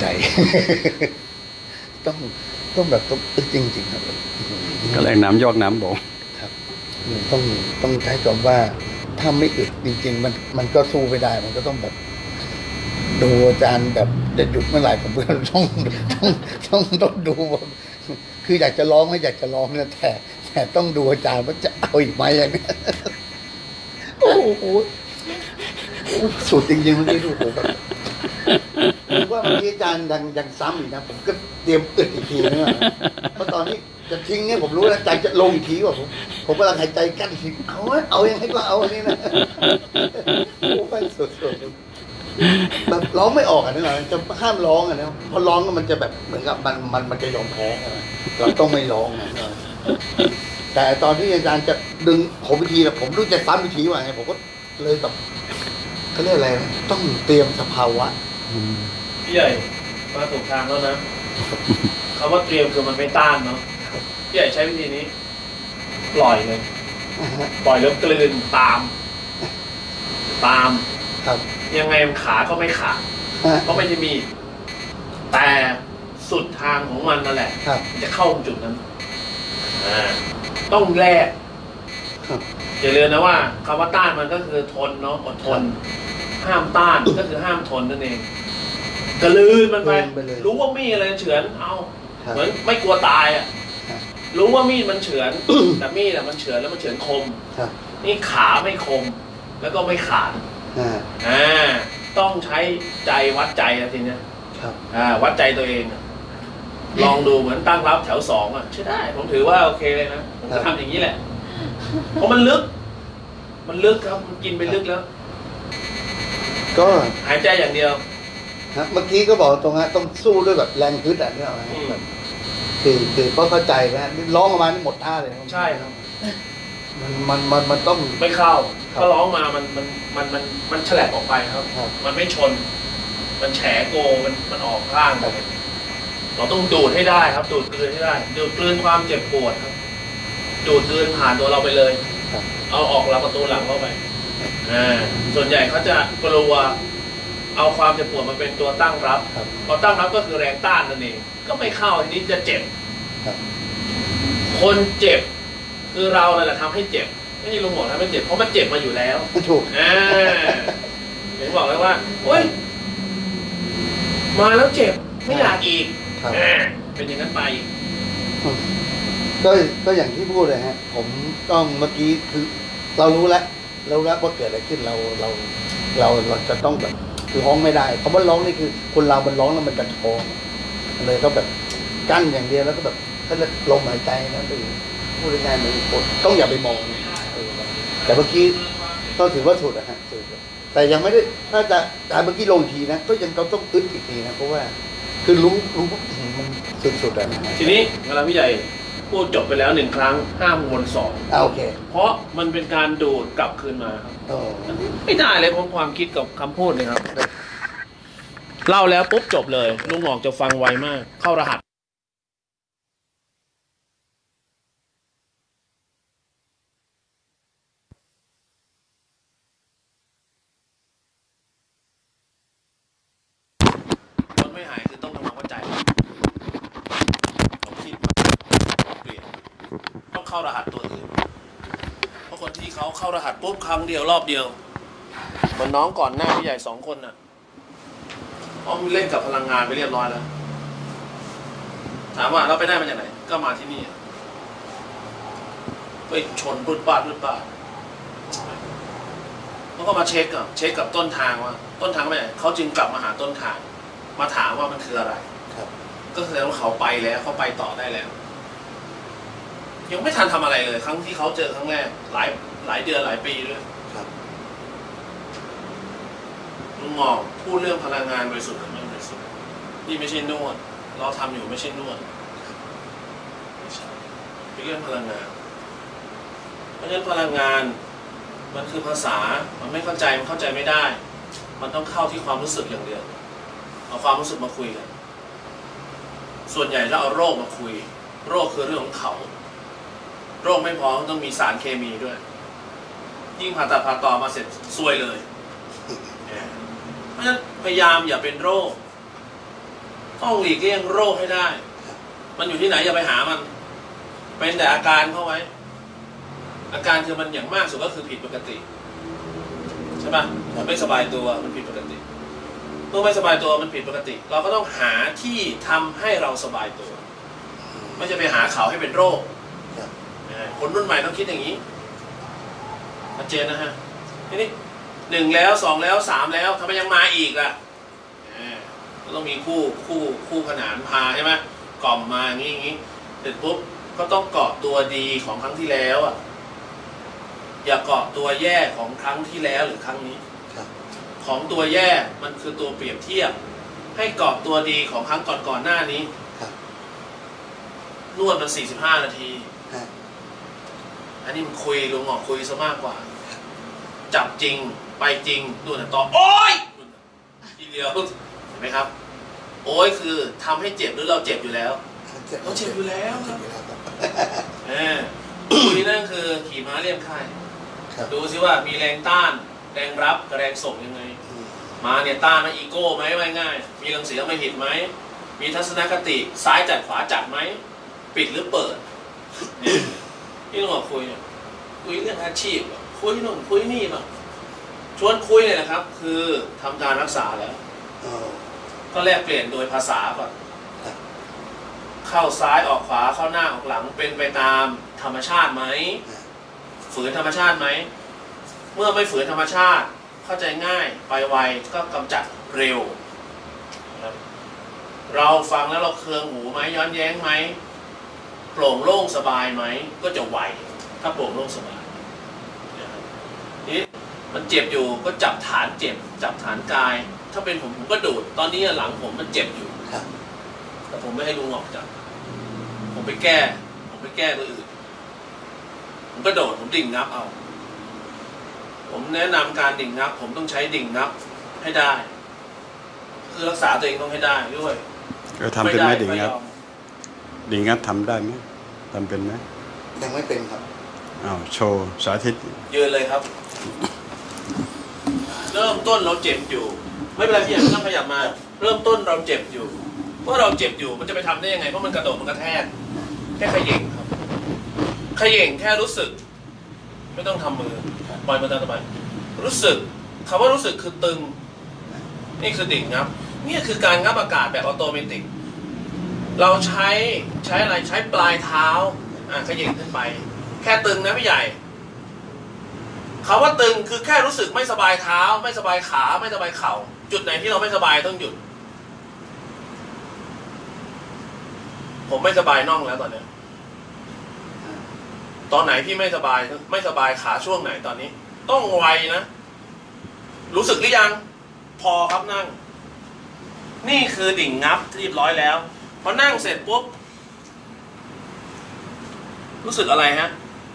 [SPEAKER 1] ต้องต้องแบบต้องอึดจริงๆครับ
[SPEAKER 4] ก็แรงน้ำยอกน้ำบ่ง
[SPEAKER 2] ครับต้องต้องใช้คำว่าถ้าไม่อึดจริงๆมันมันก็สู้ไม่ได้ มันก็ต้องแบบดูอาจารย์แบบจะหยุดเมื่อไหร่ผมก็ต้องต้องต้องต้องดูว่าคืออยากจะร้องไม่อยากจะร้องนะแต่แต่ต้องดูอาจารย์ว่าจะเอาอีกไหมอย่างนี้โอ้โหสุดจริงๆเมื่อกี้ดูผมแบบผมว่าเมื่อกี้อาจารย์ยังยังซ้ำอีกนะผมก็เตรียมอึดอีกทีนึงอะเพราะตอนนี้จะทิ้งเนี่ยผมรู้แล้วใจจะลงอีกทีว่าผมผมกำลังหายใจกั้นอีกทีเอาวะเอายังไงก็เอาอันนี้นะโอ้ยสุดๆแบบร้องไม่ออกอ่ะนึกออกจะห้ามร้องอ่ะนะพอร้องมันจะแบบเหมือนกับมันมันมันจะยอมแพ้อะเราต้องไม่ร้องนะแต่ตอนที่อาจารย์จะดึงผมอีกทีนะผมรู้จะซ้ำอีกทีว่าไงผมก็เลยแบบเขาเรียกอะไรนะต้องเตรียมสภาวะ
[SPEAKER 5] พี่ใหญ่มาถูกทางแล้วนะคำว่าเตรียมคือมันไม่ต้านเนาะพี่ใหญ่ใช้วิธีนี้ ปล่อยเลย ปล่อยแล้วกลืนตาม ตาม
[SPEAKER 2] ครับ
[SPEAKER 5] ยังไงมันขาก็ไม่ขาดเพราะไม่ใช่มีดแต่สุดทางของมันนั่นแหละ
[SPEAKER 2] ครับ
[SPEAKER 5] จะเข้าจุดนั้นอ่าต้องแลก
[SPEAKER 2] ครับ
[SPEAKER 5] อย่าลืมนะว่าคำว่าต้านมันก็คือทนเนาะอดทน ห้ามต้านก็คือห้ามทนนั่นเองกระลืนมันไป
[SPEAKER 2] กลืนไปเลย
[SPEAKER 5] รู้ว่ามีดอะไรเฉือนเอา
[SPEAKER 2] ครับ
[SPEAKER 5] เหมือนไม่กลัวตายอ่ะ
[SPEAKER 2] ครับ
[SPEAKER 5] รู้ว่ามีดมันเฉือน แต่มีดอะมันเฉือนแล้วมันเฉือนคม
[SPEAKER 2] ครับ
[SPEAKER 5] นี่ขาไม่คม แล้วก็ไม่ขาด
[SPEAKER 2] อ่า
[SPEAKER 5] อ่าต้องใช้ใจวัดใจอะทีเนี้ย
[SPEAKER 2] ครับ
[SPEAKER 5] อ่าวัดใจตัวเองอะลองดูเหมือนตั้งรับแถวสองอ่ะใช่ได้ ผมถือว่าโอเคเลยนะผมจะทำอย่างนี้แหละ เพราะมันลึก มันลึกครับมันกินไปลึกแล้ว
[SPEAKER 2] ก็
[SPEAKER 5] หายใจอย่างเดียว
[SPEAKER 2] ฮะเมื่อกี้ก็บอกตรงฮะต้องสู้ด้วยแบบแรงฮึดอ่ะเนี่ยนะ
[SPEAKER 5] อืม
[SPEAKER 2] แบบคือคือก็เข้าใจนะนี่ร้องออกมานี่หมดท่าเลยนะ
[SPEAKER 5] ใช่ครับ
[SPEAKER 2] มันมันมันมันต้อง
[SPEAKER 5] ไม่เข้า
[SPEAKER 2] ครับ
[SPEAKER 5] ถ้าร้องมามันมันมันมันมันแฉลบออกไปครับ
[SPEAKER 2] ครับ
[SPEAKER 5] มันไม่ชน มันแฉโกมันมันออกข้างไปเราต้องดูดให้ได้ครับ ดูดกลืนให้ได้ ดูดกลืนความเจ็บปวดครับ ดูดกลืนผ่านตัวเราไปเลย
[SPEAKER 2] ครับ
[SPEAKER 5] เอาออกหลังประตูหลังเข้าไปอ่าส่วนใหญ่เขาจะกลัวเอาความเจ็บปวดมาเป็นตัวตั้งรับ
[SPEAKER 2] ครับ
[SPEAKER 5] พอตั้งรับก็คือแรงต้านนั่นเอง ก็ไม่เข้าทีนี้จะเจ็บ
[SPEAKER 2] ครับ
[SPEAKER 5] คนเจ็บ คือเรานั่นแหละทำให้เจ็บ ไม่ใช่ลุงหมอทำให้เจ็บ เพราะมันเจ็บมาอยู่แล้ว
[SPEAKER 2] ถูก
[SPEAKER 5] อ่าถึงบอกเลยว่าโอ๊ยมาแล้วเจ็บไม่อยากอีก
[SPEAKER 2] ครับ
[SPEAKER 5] อ่าเป็นอย่างนั้นไป
[SPEAKER 2] ก็ก็อย่างที่พูดเลยฮะ ผมต้องเมื่อกี้คือ เรารู้แล้วเรารู้แล้วว่าเกิดอะไรขึ้นเราเราเราเราจะต้องแบบร้องไม่ได้คำว่าร้องนี่คือ คนเรามันร้องแล้วมันจะท้องเลยก็แบบกั้นอย่างเดียวแล้วก็แบบก็จะลมหายใจนะคือพูดง่ายๆมันกดต้องอย่าไปมองเออแต่เมื่อกี้ก็ถือว่าสุดนะฮะสุดแต่ยังไม่ได้ถ้าจะแต่เมื่อกี้ลงอีกทีนะก็ยังต้องอึดอีกทีนะเพราะว่า คือรู้รู้ว่ามันสุดๆอะนะฮะ
[SPEAKER 5] ทีนี้เวลาพี่ใหญ่พูดจบไปแล้วหนึ่งครั้งห้ามวนสอง
[SPEAKER 2] อ่าโอเค
[SPEAKER 5] เพราะมันเป็นการดูดกลับคืนมาครับ
[SPEAKER 2] โอ้
[SPEAKER 5] ไม่ได้เลยผมความคิดกับคำพูดเลยครับเล่าแล้วปุ๊บจบเลยลุงหงอกจะฟังไวมาก เข้ารหัสคนไม่หายคือต้องทำความเข้าใจต้องคิดเปลี่ยนต้องเข้ารหัสตัวอื่นเพราะคนที่เขาเข้ารหัสปุ๊บครั้งเดียวรอบเดียวเหมือนน้องก่อนหน้าพี่ใหญ่สองคนน่ะอ๋อมีเล่นกับพลังงานไปเรียบร้อยแล้วถามว่าเราไปได้มาจากไหนก็มาที่นี่ไปชนรุดบาดรุดบาดเขาก็มาเช็คกับเช็คกับต้นทางว่าต้นทางไปไหนเขาจึงกลับมาหาต้นทาง มาถามว่ามันคืออะไร
[SPEAKER 2] ครับ
[SPEAKER 5] ก็แสดงว่าเขาไปแล้วเขาไปต่อได้แล้ว ยังไม่ทันทำอะไรเลย ครั้งที่เขาเจอครั้งแรกหลายหลายเดือนหลายปีด้วย
[SPEAKER 2] ครับ
[SPEAKER 5] ลุงหงอกพูดเรื่องพลังงานบริสุทธิ์กับไม่บริสุทธิ์นี่ไม่ใช่นวดเราทำอยู่ไม่ใช่นวดไม่ใช่เป็นเรื่องพลังงาน เพราะฉะนั้นพลังงานมันคือภาษามันไม่เข้าใจมันเข้าใจไม่ได้ มันต้องเข้าที่ความรู้สึกอย่างเดียวเอาความรู้สึกมาคุยกันส่วนใหญ่เราเอาโรคมาคุย โรคคือเรื่องของเขาโรคไม่พอต้องมีสารเคมีด้วย ยิ่งผ่าตัดผ่าต่อมาเสร็จซวยเลยเพราะฉะนั้นพยายามอย่าเป็นโรคต้องหลีกเลี่ยงโรคให้ได้ มันอยู่ที่ไหนอย่าไปหามันเป็นแต่อาการเข้าไว้อาการคือมันอย่างมากสุดก็คือผิดปกติใช่ปะมันไม่สบายตัวมันผิดปกติเมื่อไม่สบายตัวมันผิดปกติ เราก็ต้องหาที่ทำให้เราสบายตัวไม่จะไปหาเขาให้เป็นโรคคนรุ่นใหม่ต้องคิดอย่างนี้ชัดเจนนะฮะทีนี้หนึ่งแล้วสองแล้วสามแล้วทำไมยังมาอีกล่ะก็ต้องมีคู่คู่คู่ขนานพาใช่ไหมกล่อมมาอย่างนี้อย่างนี้เสร็จปุ๊บก็ต้องเกาะตัวดีของครั้งที่แล้วอ่ะอย่าเกาะตัวแย่ของครั้งที่แล้วหรือครั้งนี้ของตัวแย่มันคือตัวเปรียบเทียบให้เกาะตัวดีของครั้งก่อนก่อนหน้านี้นวดมันสี่สิบห้านาทีอันนี้มันคุยลุงหงอกคุยซะมากกว่าจับจริงไปจริงนวดต่อโอ๊ยทีเดียวเห็นไหมครับโอ๊ยคือทำให้เจ็บหรือเราเจ็บอยู่แล้วเราเจ็บอยู่แล้วครับเออคุยนั่นคือขี่ม้าเลี่ยมค่ายดูซิว่ามีแรงต้านแรงรับกับแรงส่งยังไงมาเนี่ยต้านมาอีโก้ไหมว่าง่ายมีรังสีอำมหิตไหมมีทัศนคติซ้ายจัดขวาจัดไหมปิดหรือเปิดนี่ต้องคุยคุยเรื่องอาชีพคุยนู่นคุยนี่บ้างชวนคุยเนี่ยนะครับคือทำการรักษาแล้วก็แลกเปลี่ยนโดยภาษาก่อนเข้าซ้ายออกขวาเข้าหน้าออกหลังเป็นไปตามธรรมชาติไหมฝืนธรรมชาติไหมเมื่อไม่ฝืนธรรมชาติเข้าใจง่ายไปไวก็กำจัดเร็วเราฟังแล้วเราเคืองหูไหมย้อนแย้งไหมโปร่งโล่งสบายไหมก็จะไวถ้าโปร่งโล่งสบายนี่มันเจ็บอยู่ก็จับฐานเจ็บจับฐานกายถ้าเป็นผมผมก็ดูดตอนนี้หลังผมมันเจ็บอยู่แต่ผมไม่ให้ลุงหงอกจับผมไปแก้ผมไปแก้ตัวอื่นผมก็โดดผมดิ่งงับเอาผมแนะนำการดิ่งงับผมต้องใช้ดิ่งงับให้ได้คือรักษาตัวเองต้องให้ได้ด้วย
[SPEAKER 1] ก็ทำเป็นไหมดิ่งงับดิ่งงับทำได้ไหมทำเป็นไหม
[SPEAKER 2] ยังไม่เป็นครับ
[SPEAKER 1] อ้าวโชว์สาธิต
[SPEAKER 5] ยืนเลยครับเริ่มต้นเราเจ็บอยู่ไม่เป็นไรพี่ไม่ต้องขยับมาเริ่มต้นเราเจ็บอยู่เมื่อเราเจ็บอยู่มันจะไปทำได้ยังไงเพราะมันกระโดดมันกระแทกแค่ขย่งครับขย่งแค่รู้สึกไม่ต้องทำมือปล่อยมือตามสบายรู้สึกคำว่ารู้สึกคือตึงนี่คือดิ่งงับนี่คือการงับอากาศแบบออโตเมติกเราใช้ใช้อะไรใช้ปลายเท้าอ่ะขย่งขึ้นไปแค่ตึงนะพี่ใหญ่คำว่าตึงคือแค่รู้สึกไม่สบายเท้าไม่สบายขาไม่สบายเข่าจุดไหนที่เราไม่สบายต้องหยุดผมไม่สบายน่องแล้วตอนนี้ตอนไหนที่ไม่สบายไม่สบายขาช่วงไหนตอนนี้ต้องไวนะรู้สึกหรือยังพอครับนั่งนี่คือดิ่งงับเรียบร้อยแล้วพอนั่งเสร็จปุ๊บรู้สึกอะไรฮะ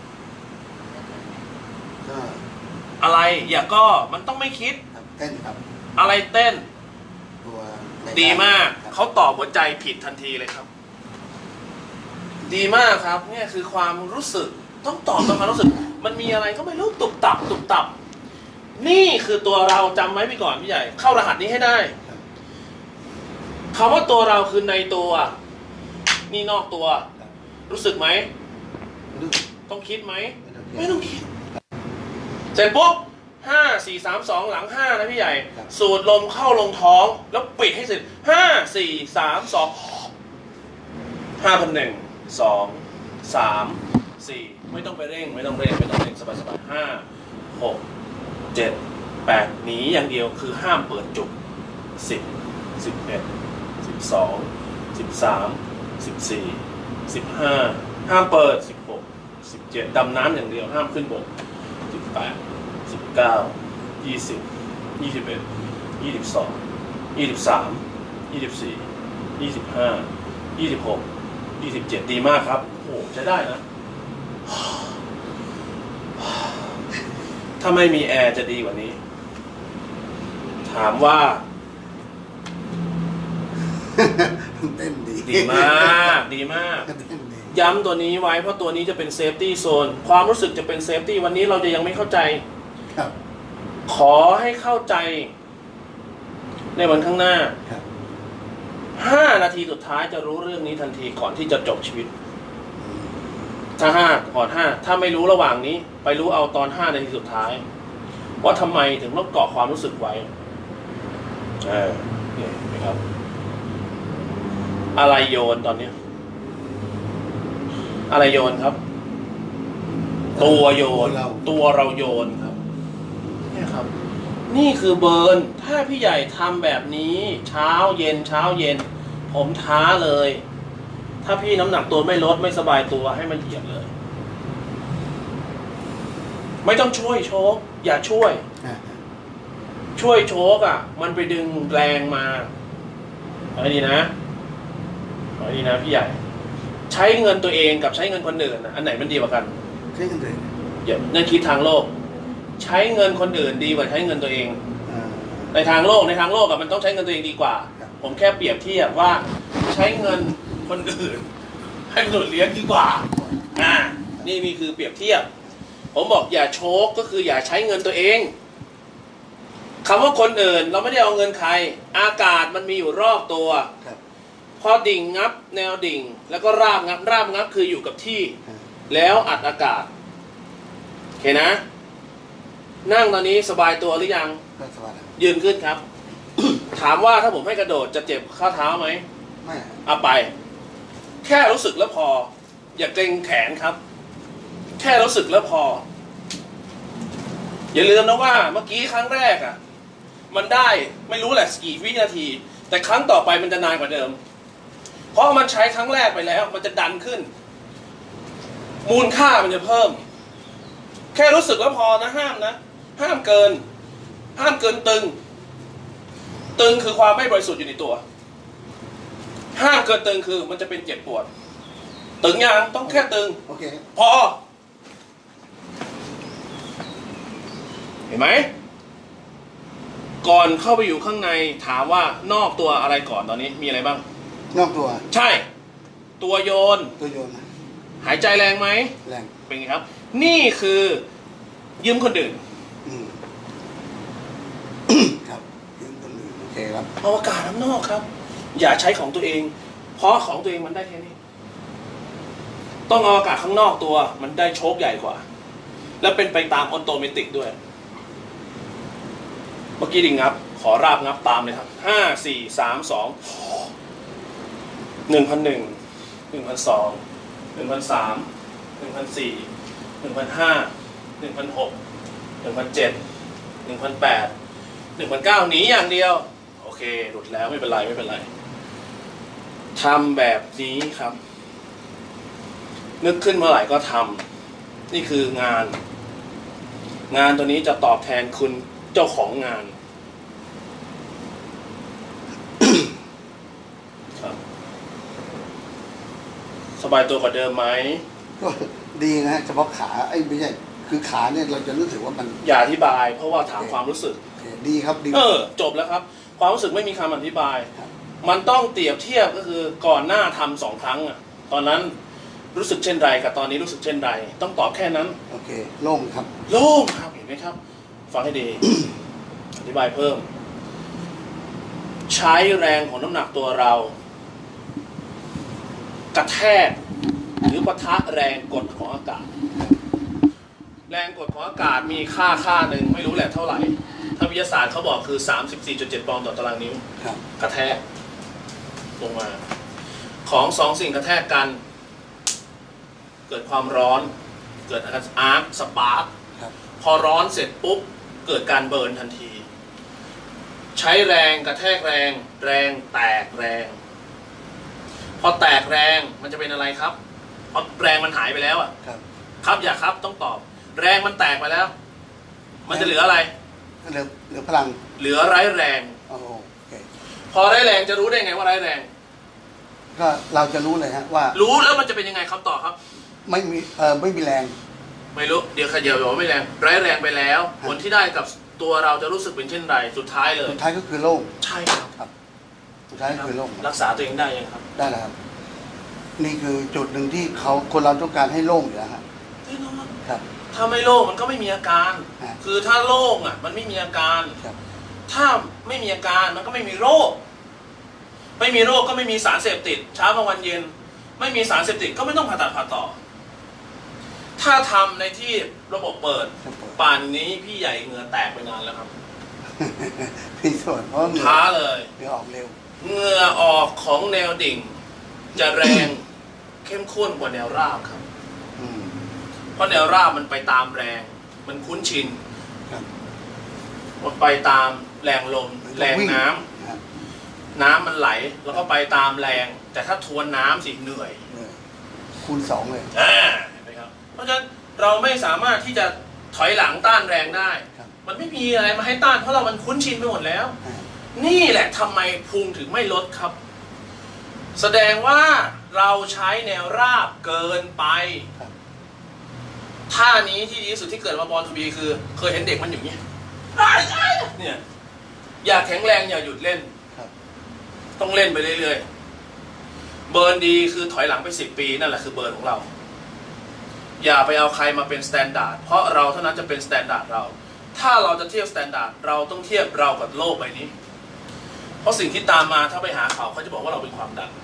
[SPEAKER 2] ก็
[SPEAKER 5] อะไรอย่าก็มันต้องไม่คิด
[SPEAKER 2] ครับเต้นครับ
[SPEAKER 5] อะไรเต้น
[SPEAKER 2] ตัวใน
[SPEAKER 5] ดีมาก
[SPEAKER 2] ครับ
[SPEAKER 5] เขาตอบหัวใจผิดทันทีเลยครับ ดีมากครับเนี่ยคือความรู้สึกต้องตอบตามความรู้สึก มันมีอะไรก็ไม่รู้ตุบตับตุบตับ นี่คือตัวเราจำไว้พี่ก่อนพี่ใหญ่ เข้ารหัสนี้ให้ได้คำว่าตัวเราคือในตัว นี่นอกตัว รู้สึกไหม
[SPEAKER 2] รู้
[SPEAKER 5] ต้องคิดไหม
[SPEAKER 2] ไม่
[SPEAKER 5] ไม่
[SPEAKER 2] ต้
[SPEAKER 5] ต้
[SPEAKER 2] อ
[SPEAKER 5] อง งคิด เสร็จปุ๊บห้าสี่สามสองหลังห้านะพี่ใหญ่
[SPEAKER 2] ครับ
[SPEAKER 5] สูดลมเข้าลงท้อง แล้วปิดให้เสร็จห้าสี่สามสองห้าพันหนึ่งสองสามสี่ไม่ต้องไปเร่ง ไม่ต้องเร่งไม่ต้องเร่งสบายสบายห้าหกเจ็ดแปดหนีอย่างเดียวคือห้ามเปิดจุกสิบสิบเอ็ดสิบสองสิบสามสิบสี่สิบห้าห้ามเปิดสิบหกสิบเจ็ดดำน้ำอย่างเดียวห้ามขึ้นบกสิบแปดสิบเก้ายี่สิบยี่สิบเอ็ดยี่สิบสองยี่สิบสามยี่สิบสี่ยี่สิบห้ายี่สิบหกยี่สิบเจ็ดดีมากครับโอ้ใช้ได้นะ ถ้าไม่มีแอร์จะดีกว่านี้ ถามว่า
[SPEAKER 2] เต้นดี
[SPEAKER 5] ดีมาก ดีมาก
[SPEAKER 2] เต้นดี
[SPEAKER 5] ย้ำตัวนี้ไว้เพราะตัวนี้จะเป็นเซฟตี้โซนความรู้สึกจะเป็นเซฟตี้วันนี้เราจะยังไม่เข้าใจ
[SPEAKER 2] ครับ
[SPEAKER 5] ขอให้เข้าใจ ในวันข้างหน้า
[SPEAKER 2] ครับ
[SPEAKER 5] ห้านาทีสุดท้ายจะรู้เรื่องนี้ทันทีก่อนที่จะจบชีวิต ถ้าห้าก่อนห้าถ้าไม่รู้ระหว่างนี้ ไปรู้เอาตอนห้านาทีสุดท้าย ว่าทำไมถึงต้องเกาะความรู้สึกไว้เออนี่นะครับ อะไรโยนตอนนี้ อะไรโยนครับ ตัวโยน
[SPEAKER 2] เรา
[SPEAKER 5] ตัวเราโยนครับเนี่ยครับ นี่คือเบิร์นถ้าพี่ใหญ่ทำแบบนี้ เช้าเย็นเช้าเย็น ผมท้าเลย ถ้าพี่น้ำหนักตัวไม่ลดไม่สบายตัวให้มันเหยียบเลย ไม่ต้องช่วยโชกอย่าช่วย
[SPEAKER 2] อ่า
[SPEAKER 5] ช่วยโชกอ่ะ มันไปดึงแรงมาเอาให้ดีนะเอาให้ดีนะพี่ใหญ่ ใช้เงินตัวเองกับใช้เงินคนอื่นนะอันไหนมันดีกว่ากัน
[SPEAKER 2] ใช่กันเลย
[SPEAKER 5] อย่านั่นคิดทางโลก ใช้เงินคนอื่นดีกว่าใช้เงินตัวเอง
[SPEAKER 2] อ่า
[SPEAKER 5] ในทางโลกในทางโลกอะมันต้องใช้เงินตัวเองดีกว่า
[SPEAKER 2] ครับ
[SPEAKER 5] ผมแค่เปรียบเทียบว่าใช้เงินคนอื่น ให้คนอื่นเลี้ยงดีกว่าอ่านี่นี่คือเปรียบเทียบ ผมบอกอย่าโชกก็คืออย่าใช้เงินตัวเองคำว่าคนอื่นเราไม่ได้เอาเงินใคร อากาศมันมีอยู่รอบตัว
[SPEAKER 2] ครับ
[SPEAKER 5] พอดิ่งงับ แนวดิ่ง แล้วก็ราบงับราบงับคืออยู่กับที่
[SPEAKER 2] อ่า
[SPEAKER 5] แล้วอัดอากาศโอเคนะ นั่งตอนนี้สบายตัวหรือยัง
[SPEAKER 2] ก็สวัสดี
[SPEAKER 5] ยืนขึ้นครับ ถามว่าถ้าผมให้กระโดดจะเจ็บข้อเท้าไหม
[SPEAKER 2] ไม่
[SPEAKER 5] เอาไป แค่รู้สึกแล้วพอ อย่าเกรงแขนครับ แค่รู้สึกแล้วพอ อย่าลืมนะว่าเมื่อกี้ครั้งแรกอ่ะ มันได้ไม่รู้แหละกี่วินาที แต่ครั้งต่อไปมันจะนานกว่าเดิม เพราะมันใช้ครั้งแรกไปแล้ว มันจะดันขึ้น มูลค่ามันจะเพิ่ม แค่รู้สึกแล้วพอนะห้ามนะ ห้ามเกิน ห้ามเกินตึง ตึงคือความไม่บริสุทธิ์อยู่ในตัว ห้ามเกินตึงคือมันจะเป็นเจ็บปวด ตึงยังต้องแค่ตึง
[SPEAKER 2] โอเค
[SPEAKER 5] พอ เห็นไหม ก่อนเข้าไปอยู่ข้างในถามว่านอกตัวอะไรก่อนตอนนี้มีอะไรบ้าง
[SPEAKER 2] นอกตัว
[SPEAKER 5] ใช่ ตัวโยน
[SPEAKER 2] ตัวโยนนะ
[SPEAKER 5] หายใจแรงไหม
[SPEAKER 2] แรง
[SPEAKER 5] เป็นไงครับ นี่คือยืมคนอื่น
[SPEAKER 2] อืม ครับยืมคนอื่นโอเคครับ
[SPEAKER 5] เอาอากาศข้างนอกครับ อย่าใช้ของตัวเอง เพราะของตัวเองมันได้แค่นี้ ต้องเอาอากาศข้างนอกตัว มันได้โชคใหญ่กว่า และเป็นไปตามออโตเมติกด้วย เมื่อกี้ดิงับ ขอราบงับตามเลยครับห้าสี่สามสองหนึ่งพันหนึ่งหนึ่งพันสองหนึ่งพันสามหนึ่งพันสี่หนึ่งพันห้าหนึ่งพันหกหนึ่งพันเจ็ดหนึ่งพันแปดหนึ่งพันเก้าหนีอย่างเดียว โอเค หลุดแล้วไม่เป็นไรไม่เป็นไรทำแบบนี้ครับ นึกขึ้นเมื่อไหร่ก็ทำนี่คืองาน งานตัวนี้จะตอบแทนคุณเจ้าของงาน ครับ สบายตัวกว่าเดิมไหม
[SPEAKER 2] ก็ดีนะฮะเฉพาะขาไอ้ไม่ใช่คือขาเนี่ยเราจะรู้สึกว่ามัน
[SPEAKER 5] อย่าอธิบายเพราะว่าถามความรู้สึก
[SPEAKER 2] ดีครับดี
[SPEAKER 5] เออจบแล้วครับ ความรู้สึกไม่มีคำอธิบาย
[SPEAKER 2] ครับ
[SPEAKER 5] มันต้องเปรียบเทียบก็คือก่อนหน้าทำสองครั้งอ่ะตอนนั้นรู้สึกเช่นไรกับตอนนี้รู้สึกเช่นไรต้องตอบแค่นั้น
[SPEAKER 2] โอเคโล่งครับ
[SPEAKER 5] โล่งครับเห็นไหมครับ ฟังให้ดี อธิบายเพิ่ม ใช้แรงของน้ำหนักตัวเรา กระแทกหรือปะทะแรงกดของอากาศ แรงกดของอากาศมีค่าค่าหนึ่งไม่รู้แหละเท่าไหร่ถ้าวิทยาศาสตร์เขาบอกคือ สามสิบสี่จุดเจ็ด ปอนด์ต่อตารางนิ้ว
[SPEAKER 2] ครับ
[SPEAKER 5] กระแทกลงมา ของสองสิ่งกระแทกกัน เกิดความร้อน เกิดอาร์คสปาร์ค
[SPEAKER 2] ครับ
[SPEAKER 5] พอร้อนเสร็จปุ๊บเกิดการเบิร์นทันที ใช้แรงกระแทกแรง แรงแตกแรง พอแตกแรงมันจะเป็นอะไรครับพอแรงมันหายไปแล้วอ่ะ
[SPEAKER 2] ครับ
[SPEAKER 5] ครับอย่าครับต้องตอบ แรงมันแตกไปแล้ว มันจะเหลืออะไร
[SPEAKER 2] เหลือเหลือพลัง
[SPEAKER 5] เหลือไร้แรง
[SPEAKER 2] โอ้โหโอเค
[SPEAKER 5] พอไร้แรงจะรู้ได้ไงว่าไร้แรง
[SPEAKER 2] ก็เราจะรู้เลยฮะว่า
[SPEAKER 5] รู้แล้วมันจะเป็นยังไงคำตอบครับ
[SPEAKER 2] ไม่มีเออไม่มีแรง
[SPEAKER 5] ไม่รู้เดี๋ยวขยับบอกไม่แรงไร้แรงไปแล้ว
[SPEAKER 2] ครับ
[SPEAKER 5] ผลที่ได้กับตัวเราจะรู้สึกเป็นเช่นไรสุดท้ายเลย
[SPEAKER 2] สุดท้ายก็คือโล่ง
[SPEAKER 5] ใช่ครับ
[SPEAKER 2] ครับ สุดท้ายก็คือโล่ง
[SPEAKER 5] รักษาตัวเองได้ยังครับ
[SPEAKER 2] ได้แล้วครับ นี่คือจุดหนึ่งที่เขาคนเราต้องการให้โล่งอยู่แล้วฮะ
[SPEAKER 5] แน่นอน
[SPEAKER 2] ครับ
[SPEAKER 5] ถ้าไม่โล่งมันก็ไม่มีอาการ
[SPEAKER 2] ฮะ
[SPEAKER 5] คือถ้าโล่งอ่ะมันไม่มีอาการ
[SPEAKER 2] ครับ
[SPEAKER 5] ถ้าไม่มีอาการมันก็ไม่มีโรค ไม่มีโรคก็ไม่มีสารเสพติดเช้ากลางวันเย็น ไม่มีสารเสพติดก็ไม่ต้องผ่าตัดผ่าต่อ ถ้าทำในที่ระบบเปิด
[SPEAKER 2] ครับผม
[SPEAKER 5] ป่านนี้พี่ใหญ่เหงื่อแตกไปนานแล้วครับ
[SPEAKER 2] พี่ส่วนเพราะเหงื่อ
[SPEAKER 5] ท้าเลย
[SPEAKER 2] เหงื่อออกเร็ว
[SPEAKER 5] เหงื่อออกของแนวดิ่ง จะแรงเข้มข้นกว่าแนวราบครับ
[SPEAKER 2] อืม
[SPEAKER 5] เพราะแนวราบมันไปตามแรง มันคุ้นชิน
[SPEAKER 2] ครับ
[SPEAKER 5] มันไปตามแรงลม
[SPEAKER 2] มันก็
[SPEAKER 5] แรง
[SPEAKER 2] วิ่ง
[SPEAKER 5] น้ำ
[SPEAKER 2] นะฮะ
[SPEAKER 5] น้ำมันไหลแล้วก็ไปตามแรง แต่ถ้าทวนน้ำสิเหนื่อย
[SPEAKER 2] เหนื่อยคูณสองเลย
[SPEAKER 5] อ่าเห็นไหมครับ เพราะฉะนั้นเราไม่สามารถที่จะถอยหลังต้านแรงได้
[SPEAKER 2] ครับ
[SPEAKER 5] มันไม่มีอะไรมาให้ต้านเพราะเรามันคุ้นชินไปหมดแล้ว
[SPEAKER 2] อ่า
[SPEAKER 5] นี่แหละทำไมพุงถึงไม่ลดครับ แสดงว่าเราใช้แนวราบเกินไป
[SPEAKER 2] ครับ
[SPEAKER 5] ท่านี้ที่ดีที่สุดที่เกิดมาบอลทูบีคือ เคยเห็นเด็กมันอยู่เนี่ยอ้ายอ้ายเนี่ยอยากแข็งแรงอย่าหยุดเล่น
[SPEAKER 2] ครับ
[SPEAKER 5] ต้องเล่นไปเรื่อยๆ เบิร์นดีคือถอยหลังไปสิบปีนั่นแหละคือเบิร์นของเรา อย่าไปเอาใครมาเป็นสแตนดาร์ดเพราะเราเท่านั้นจะเป็นสแตนดาร์ดเรา ถ้าเราจะเทียบสแตนดาร์ดเราต้องเทียบเรากับโลกใบนี้ เพราะสิ่งที่ตามมาถ้าไปหาเขาเขาจะบอกว่าเราเป็นความดัน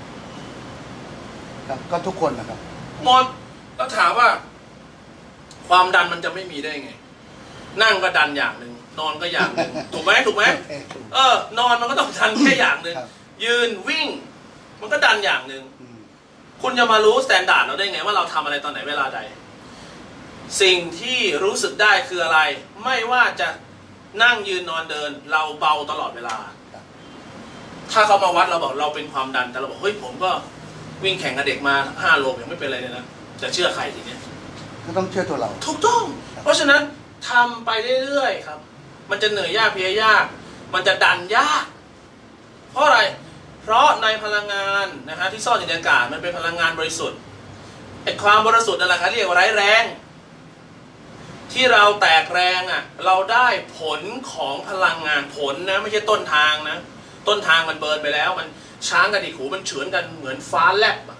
[SPEAKER 2] ครับก็ทุกคนนะครับ
[SPEAKER 5] หมดแล้วถามว่า ความดันมันจะไม่มีได้ไง นั่งก็ดันอย่างหนึ่งนอนก็อย่างหนึ่งถูกไหมถูกไหม
[SPEAKER 2] เอ๊ะถูก
[SPEAKER 5] เออนอนมันก็ต้องดันแค่อย่างหนึ่ง
[SPEAKER 2] ครับ
[SPEAKER 5] ยืนวิ่ง มันก็ดันอย่างหนึ่ง
[SPEAKER 2] อืม
[SPEAKER 5] คุณจะมารู้สแตนดาร์ดเราได้ไงว่าเราทำอะไรตอนไหนเวลาใด สิ่งที่รู้สึกได้คืออะไร ไม่ว่าจะนั่งยืนนอนเดิน เราเบาตลอดเวลา ถ้าเขามาวัดเราบอกเราเป็นความดันแต่เราบอกเฮ้ยผมก็วิ่งแข่งกับเด็กมาห้าโลยังไม่เป็นไรเลยนะจะเชื่อใครทีเนี้ย
[SPEAKER 2] ก็ต้องเชื่อตัวเรา
[SPEAKER 5] ถูกต้อง เพราะฉะนั้นทำไปเรื่อยๆครับ มันจะเหนื่อยยากเพลียยาก มันจะดันยาก เพราะอะไร เพราะในพลังงานนะฮะที่ซ่อนอยู่ในอากาศมันเป็นพลังงานบริสุทธิ์ไอ้ความบริสุทธิ์นั่นแหละครับเรียกว่าไร้แรง ที่เราแตกแรงอ่ะเราได้ผลของพลังงานผลนะไม่ใช่ต้นทางนะ ต้นทางมันเบิร์นไปแล้ว มันช้างกับดิหูมันเฉือนกันเหมือนฟ้าแลบอะ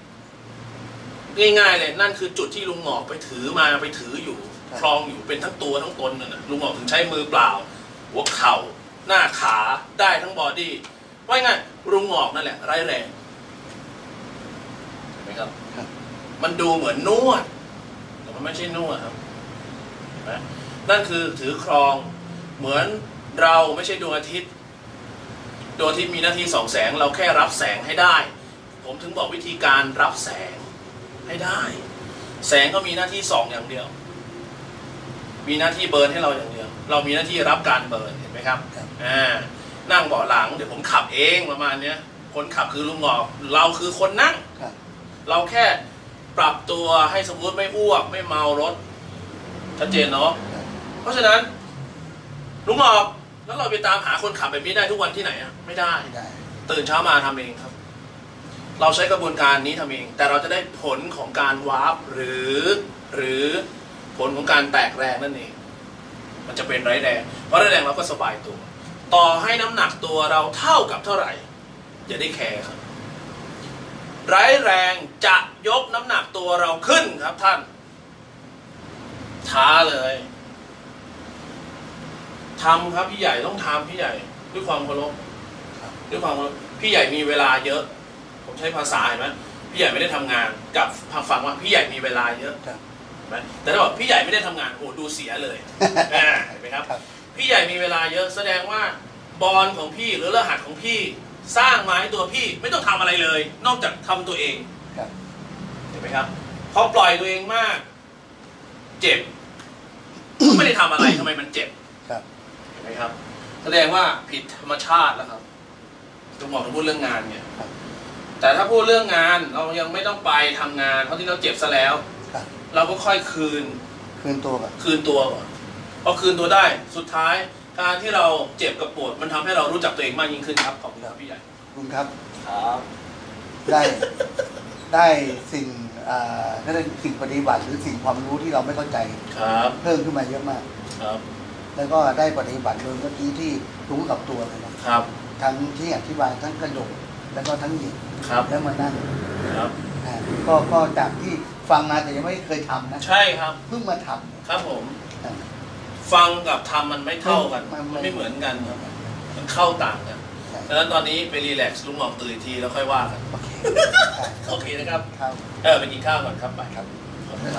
[SPEAKER 5] ง่ายๆเลยนั่นคือจุดที่ลุงหงอกไปถือมาไปถืออยู่คลองอยู่เป็นทั้งตัวทั้งตนน่ะนะลุงหงอกถึงใช้มือเปล่า หัวเข่าหน้าขาได้ทั้งบอดี้ว่าง่ายลุงหงอกนั่นแหละไร้แรงเห็นไหมครับ
[SPEAKER 2] ครับ
[SPEAKER 5] มันดูเหมือนนวดแต่มันไม่ใช่นวดครับเห็นไหมนั่นคือถือครองเหมือนเราไม่ใช่ดวงอาทิตย์ดวงอาทิตย์มีหน้าที่ส่องแสงเราแค่รับแสงให้ได้ ผมถึงบอกวิธีการรับแสงให้ได้ แสงก็มีหน้าที่ส่องอย่างเดียว มีหน้าที่เบิร์นให้เราอย่างเดียว เรามีหน้าที่รับการเบิร์นเห็นไหมครับ
[SPEAKER 2] ครับ
[SPEAKER 5] อ่านั่งเบาะหลังเดี๋ยวผมขับเองประมาณเนี้ยคนขับคือลุงหงอกเราคือคนนั่ง
[SPEAKER 2] ครับ
[SPEAKER 5] เราแค่ปรับตัวให้สมมติไม่อ้วกไม่เมารถชัดเจนเนาะ
[SPEAKER 2] ครับ
[SPEAKER 5] เพราะฉะนั้นลุงหงอกแล้วเราไปตามหาคนขับแบบนี้ได้ทุกวันที่ไหนอะไม่ได้
[SPEAKER 2] ไม่ได้
[SPEAKER 5] ตื่นเช้ามาทำเองครับเราใช้กระบวนการนี้ทำเองแต่เราจะได้ผลของการวาร์ปหรือหรือผลของการแตกแรงนั่นเองมันจะเป็นไร้แรงเพราะไร้แรงเราก็สบายตัวต่อให้น้ำหนักตัวเราเท่ากับเท่าไหร่อย่าได้แคร์ครับไร้แรงจะยกน้ำหนักตัวเราขึ้นครับท่านท้าเลยทำครับพี่ใหญ่ต้องทำพี่ใหญ่ด้วยความเคารพด้วยความเคารพพี่ใหญ่มีเวลาเยอะผมใช้ภาษาเห็นไหมพี่ใหญ่ไม่ได้ทำงานกับฟังว่าพี่ใหญ่มีเวลาเยอะเห็นไหมแต่ถ้าบอกพี่ใหญ่ไม่ได้ทำงานโอ้ดูเสียเลยเห็นไหมครับพี่ใหญ่มีเวลาเยอะแสดงว่าบอลของพี่หรือรหัสของพี่สร้างมาให้ตัวพี่ไม่ต้องทำอะไรเลย นอกจากทำตัวเองเห็นไหมครับพอปล่อยตัวเองมากเจ็บไม่ได้ทำอะไรทำไมมันเจ็บเห็นไหมครับแสดงว่าผิดธรรมชาติแล้วครับต้องบอกถ้าพูดเรื่องงานเนี่ยแต่ถ้าพูดเรื่องงานเรายังไม่ต้องไปทำงานเพราะที่เราเจ็บซะแล้วเราก็ค่อยคืน
[SPEAKER 2] คืนตัวก่อน
[SPEAKER 5] คืนตัวก่อนพอคืนตัวได้สุดท้ายการที่เราเจ็บกับปวดมันทำให้เรารู้จักตัวเองมากยิ่งขึ้นครับขอบคุณครับพี่ใหญ่
[SPEAKER 2] คุณครับ
[SPEAKER 5] ครับ
[SPEAKER 2] ได้ได้สิ่งอ่านั่นเป็นสิ่งปฏิบัติหรือสิ่งความรู้ที่เราไม่เข้าใจ
[SPEAKER 5] ครับ
[SPEAKER 2] เพิ่มขึ้นมาเยอะมาก
[SPEAKER 5] ครับ
[SPEAKER 2] แล้วก็ได้ปฏิบัติโดยเมื่อกี้ที่รู้กับตัวเลยนะครับทั้งที่อธิบายทั้งกระโดดแล้วก็ทั้งหยิบแล้วมานั่ง
[SPEAKER 5] ครับ
[SPEAKER 2] ก็ก็จากที่ฟังมาแต่ยังไม่เคยทำนะ
[SPEAKER 5] ใช่ครับ
[SPEAKER 2] เพิ่งมาทำ
[SPEAKER 5] ครับผมฟังกับทำมันไม่เท่ากันมันไม่เหมือนกันครับมันเข้าต่างกันดังนั้นตอนนี้ไปรีแลกซ์ลุงหมอกตื่นทีแล้วค่อยว่ากันโอเคโอเคนะครับเออไปกินข้าวก่อนครับไปครับ